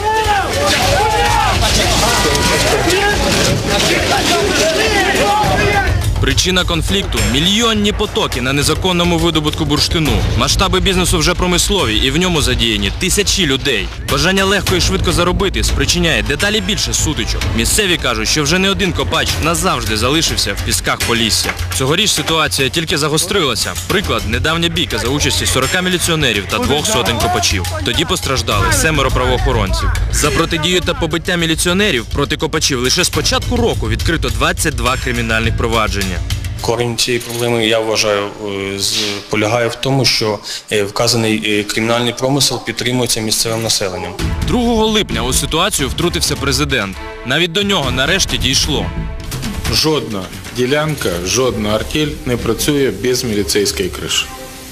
Причина конфлікту – мільйонні потоки на незаконному видобутку бурштину. Масштаби бізнесу вже промислові і в ньому задіяні тисячі людей. Бажання легко і швидко заробити спричиняє дедалі більше сутичок. Місцеві кажуть, що вже не один копач назавжди залишився в пісках Полісся. Цьогоріч ситуація тільки загострилася. Приклад – недавня бійка за участі 40 міліціонерів та 200 копачів. Тоді постраждали 7 правоохоронців. За протидію та побиття міліціонерів проти копачів лише з початку року відкрито 22 кримінальних провадження. Корінь цієї проблеми, я вважаю, полягає в тому, що вказаний кримінальний промисел підтримується місцевим населенням. 2 липня у ситуацію втрутився президент. Навіть до нього нарешті дійшло. Жодна ділянка, жодна артель не працює без міліцейської криші.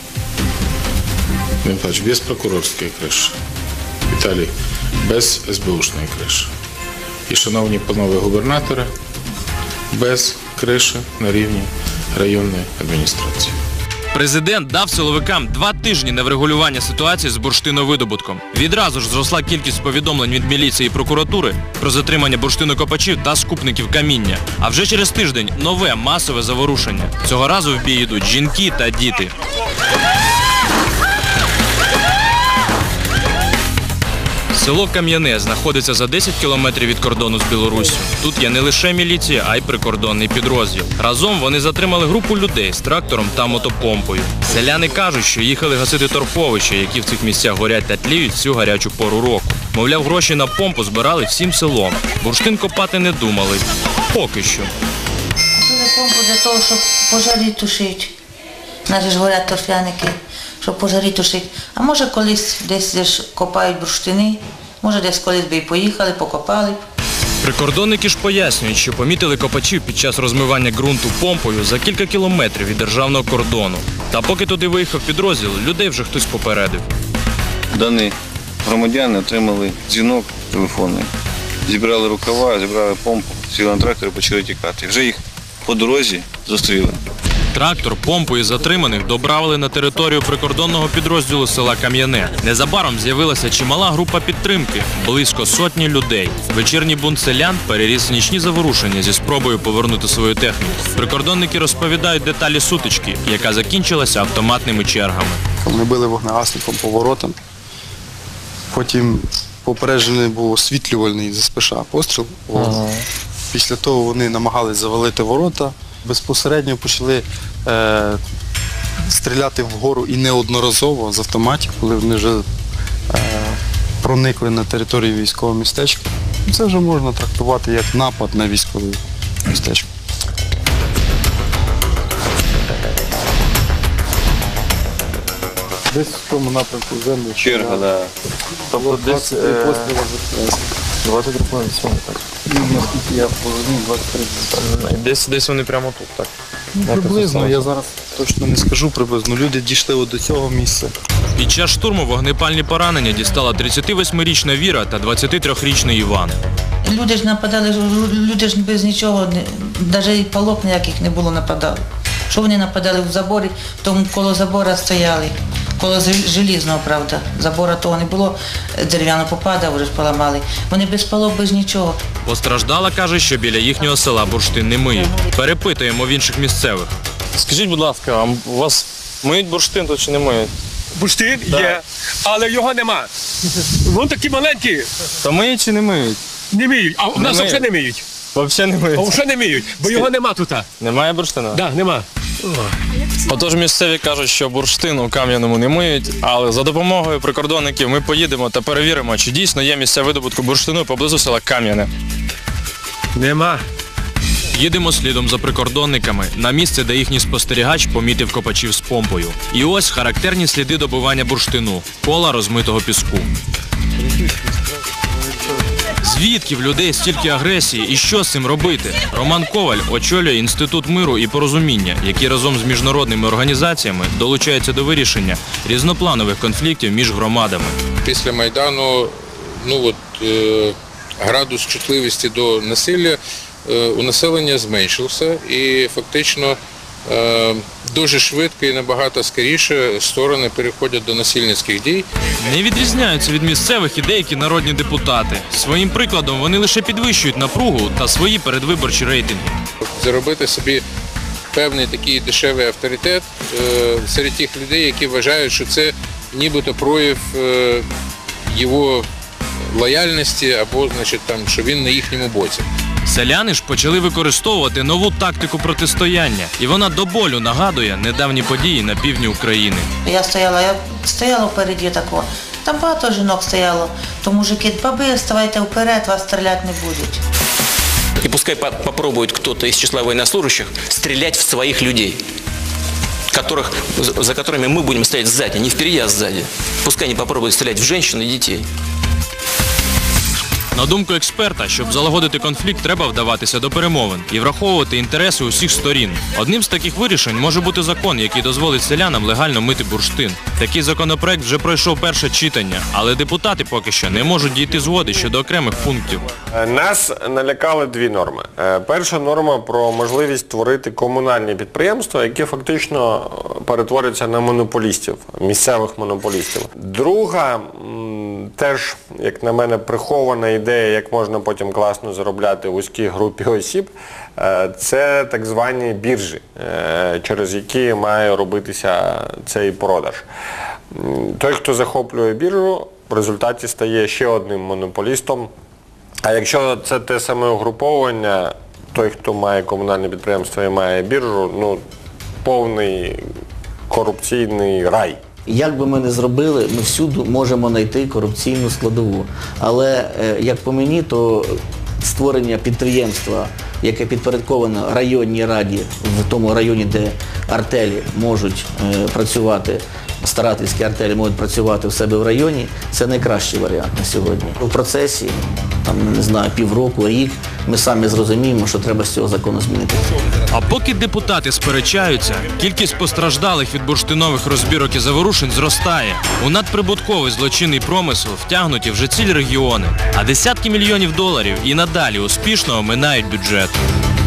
Без прокурорської криші. Віталій, без СБУшної криші. І, шановні панове губернатори, без криші на рівні районної адміністрації. Президент дав силовикам 2 тижні на врегулювання ситуації з бурштиновидобутком. Відразу ж зросла кількість повідомлень від міліції і прокуратури про затримання бурштинокопачів та скупників каміння. А вже через тиждень нове масове заворушення. Цього разу в бій йдуть жінки та діти. Село Кам'яне знаходиться за 10 кілометрів від кордону з Білоруссю. Тут є не лише міліція, а й прикордонний підрозділ. Разом вони затримали групу людей з трактором та мотопомпою. Селяни кажуть, що їхали гасити торфовища, які в цих місцях горять та тліють всю гарячу пору року. Мовляв, гроші на помпу збирали всім селом. Бурштин копати не думали. Поки що. Купили помпу для того, щоб пожарі тушити. Наші ж горять торфяники, щоб пожарі тушити. А може колись десь копають бурштини, може десь колись би і поїхали, покопали б. Прикордонники ж пояснюють, що помітили копачів під час розмивання ґрунту помпою за кілька кілометрів від державного кордону. Та поки туди виїхав підрозділ, людей вже хтось попередив. Дані громадяни отримали дзвінок телефонний. Зібрали рукава, зібрали помпу, сіли на трактор і почали тікати. Вже їх по дорозі зустріли. Трактор, помпу і затриманих доправили на територію прикордонного підрозділу села Кам'яне. Незабаром з'явилася чимала група підтримки – близько сотні людей. Вечірній бунт селян переріс в нічні заворушення зі спробою повернути свою техніку. Прикордонники розповідають деталі сутички, яка закінчилася автоматними чергами. Ми били вогнегасником по воротам, потім попереджений був освітлювальний з СПШ постріл. Після того вони намагались завалити ворота. Безпосередньо почали стріляти вгору і неодноразово з автоматів, коли вони вже проникли на територію військового містечка. Це вже можна трактувати як напад на військове містечко. Десь в тому напрямку землі. Черга, так. Да. Тобто десь 23 хвилини, так. Наскільки я розумію, 23. Десь вони прямо тут, так? Приблизно, я зараз точно не скажу приблизно. Люди дійшли от до цього місця. Під час штурму вогнепальні поранення дістала 38-річна Віра та 23-річний Іван. Люди ж нападали, люди ж без нічого, навіть палок ніяких не було нападали. Що вони нападали в заборі, тому коло забора стояли. Коло желізного, правда. Забора того не було, дерев'яно попадав, вже ж поламали. Вони без палок, без нічого. Постраждала, каже, що біля їхнього села бурштин не миють. Перепитуємо в інших місцевих. Скажіть, будь ласка, а у вас миють бурштин тут чи не миють? Бурштин є, але його нема. Вон такі маленькі. Та миють чи не миють? Не миють, а у нас взагалі не миють. Взагалі не миють? Взагалі не миють, бо його нема тут. Немає бурштину? Так, нема. Отож, місцеві кажуть, що бурштин у Кам'яному не миють, але за допомогою прикордонників ми поїдемо та перевіримо, чи дійсно є місця видобутку бурштину поблизу села Кам'яне. Нема. Їдемо слідом за прикордонниками на місце, де їхній спостерігач помітив копачів з помпою. І ось характерні сліди добування бурштину – кола розмитого піску. Звідки в людей стільки агресії і що з цим робити? Роман Коваль очолює Інститут миру і порозуміння, який разом з міжнародними організаціями долучається до вирішення різнопланових конфліктів між громадами. Після Майдану градус чутливості до насилля у населення зменшився і фактично дуже швидко і набагато скоріше сторони переходять до насильницьких дій. Не відрізняються від місцевих і деякі народні депутати. Своїм прикладом вони лише підвищують напругу та свої передвиборчі рейтинги. Заробити собі певний такий дешевий авторитет серед тих людей, які вважають, що це нібито прояв його лояльності або, значить, там, що він на їхньому боці. Селяни ж почали використовувати нову тактику протистояння, і вона до болю нагадує недавні події на півдні України. Я стояла впереді такого. Там багато жінок стояло, то мужики, баби, вставайте вперед, вас стріляти не будуть. И пускай попробует кто-то из числа военнослужащих стрелять в своих людей, за которыми мы будем стоять сзади, не впереди, а сзади. Пускай они попробуют стрелять в женщин и детей. На думку експерта, щоб залагодити конфлікт, треба вдаватися до перемовин і враховувати інтереси усіх сторін. Одним з таких вирішень може бути закон, який дозволить селянам легально мити бурштин. Такий законопроект вже пройшов перше читання, але депутати поки що не можуть дійти згоди щодо окремих пунктів. Нас налякали дві норми. Перша норма про можливість створити комунальні підприємства, які фактично перетворяться на монополістів, місцевих монополістів. Друга, теж, як на мене, прихована ідея, як можна потім класно заробляти в вузькій групі осіб, це так звані біржі, через які має робитися цей продаж. Той, хто захоплює біржу, в результаті стає ще одним монополістом. А якщо це те саме угруповання, той, хто має комунальне підприємство і має біржу, ну, повний корупційний рай. Як би ми не зробили, ми всюди можемо знайти корупційну складову. Але, як по мені, то створення підприємства, яке підпорядковано районній раді, в тому районі, де артелі можуть працювати, старательські артелі можуть працювати в себе в районі, це найкращий варіант на сьогодні. У процесі, там, не знаю, півроку, рік, ми самі зрозуміємо, що треба з цього закону змінити. А поки депутати сперечаються, кількість постраждалих від бурштинових розбірок і заворушень зростає. У надприбутковий злочинний промисел втягнуті вже цілі регіони, а десятки мільйонів доларів і надалі успішно оминають бюджет.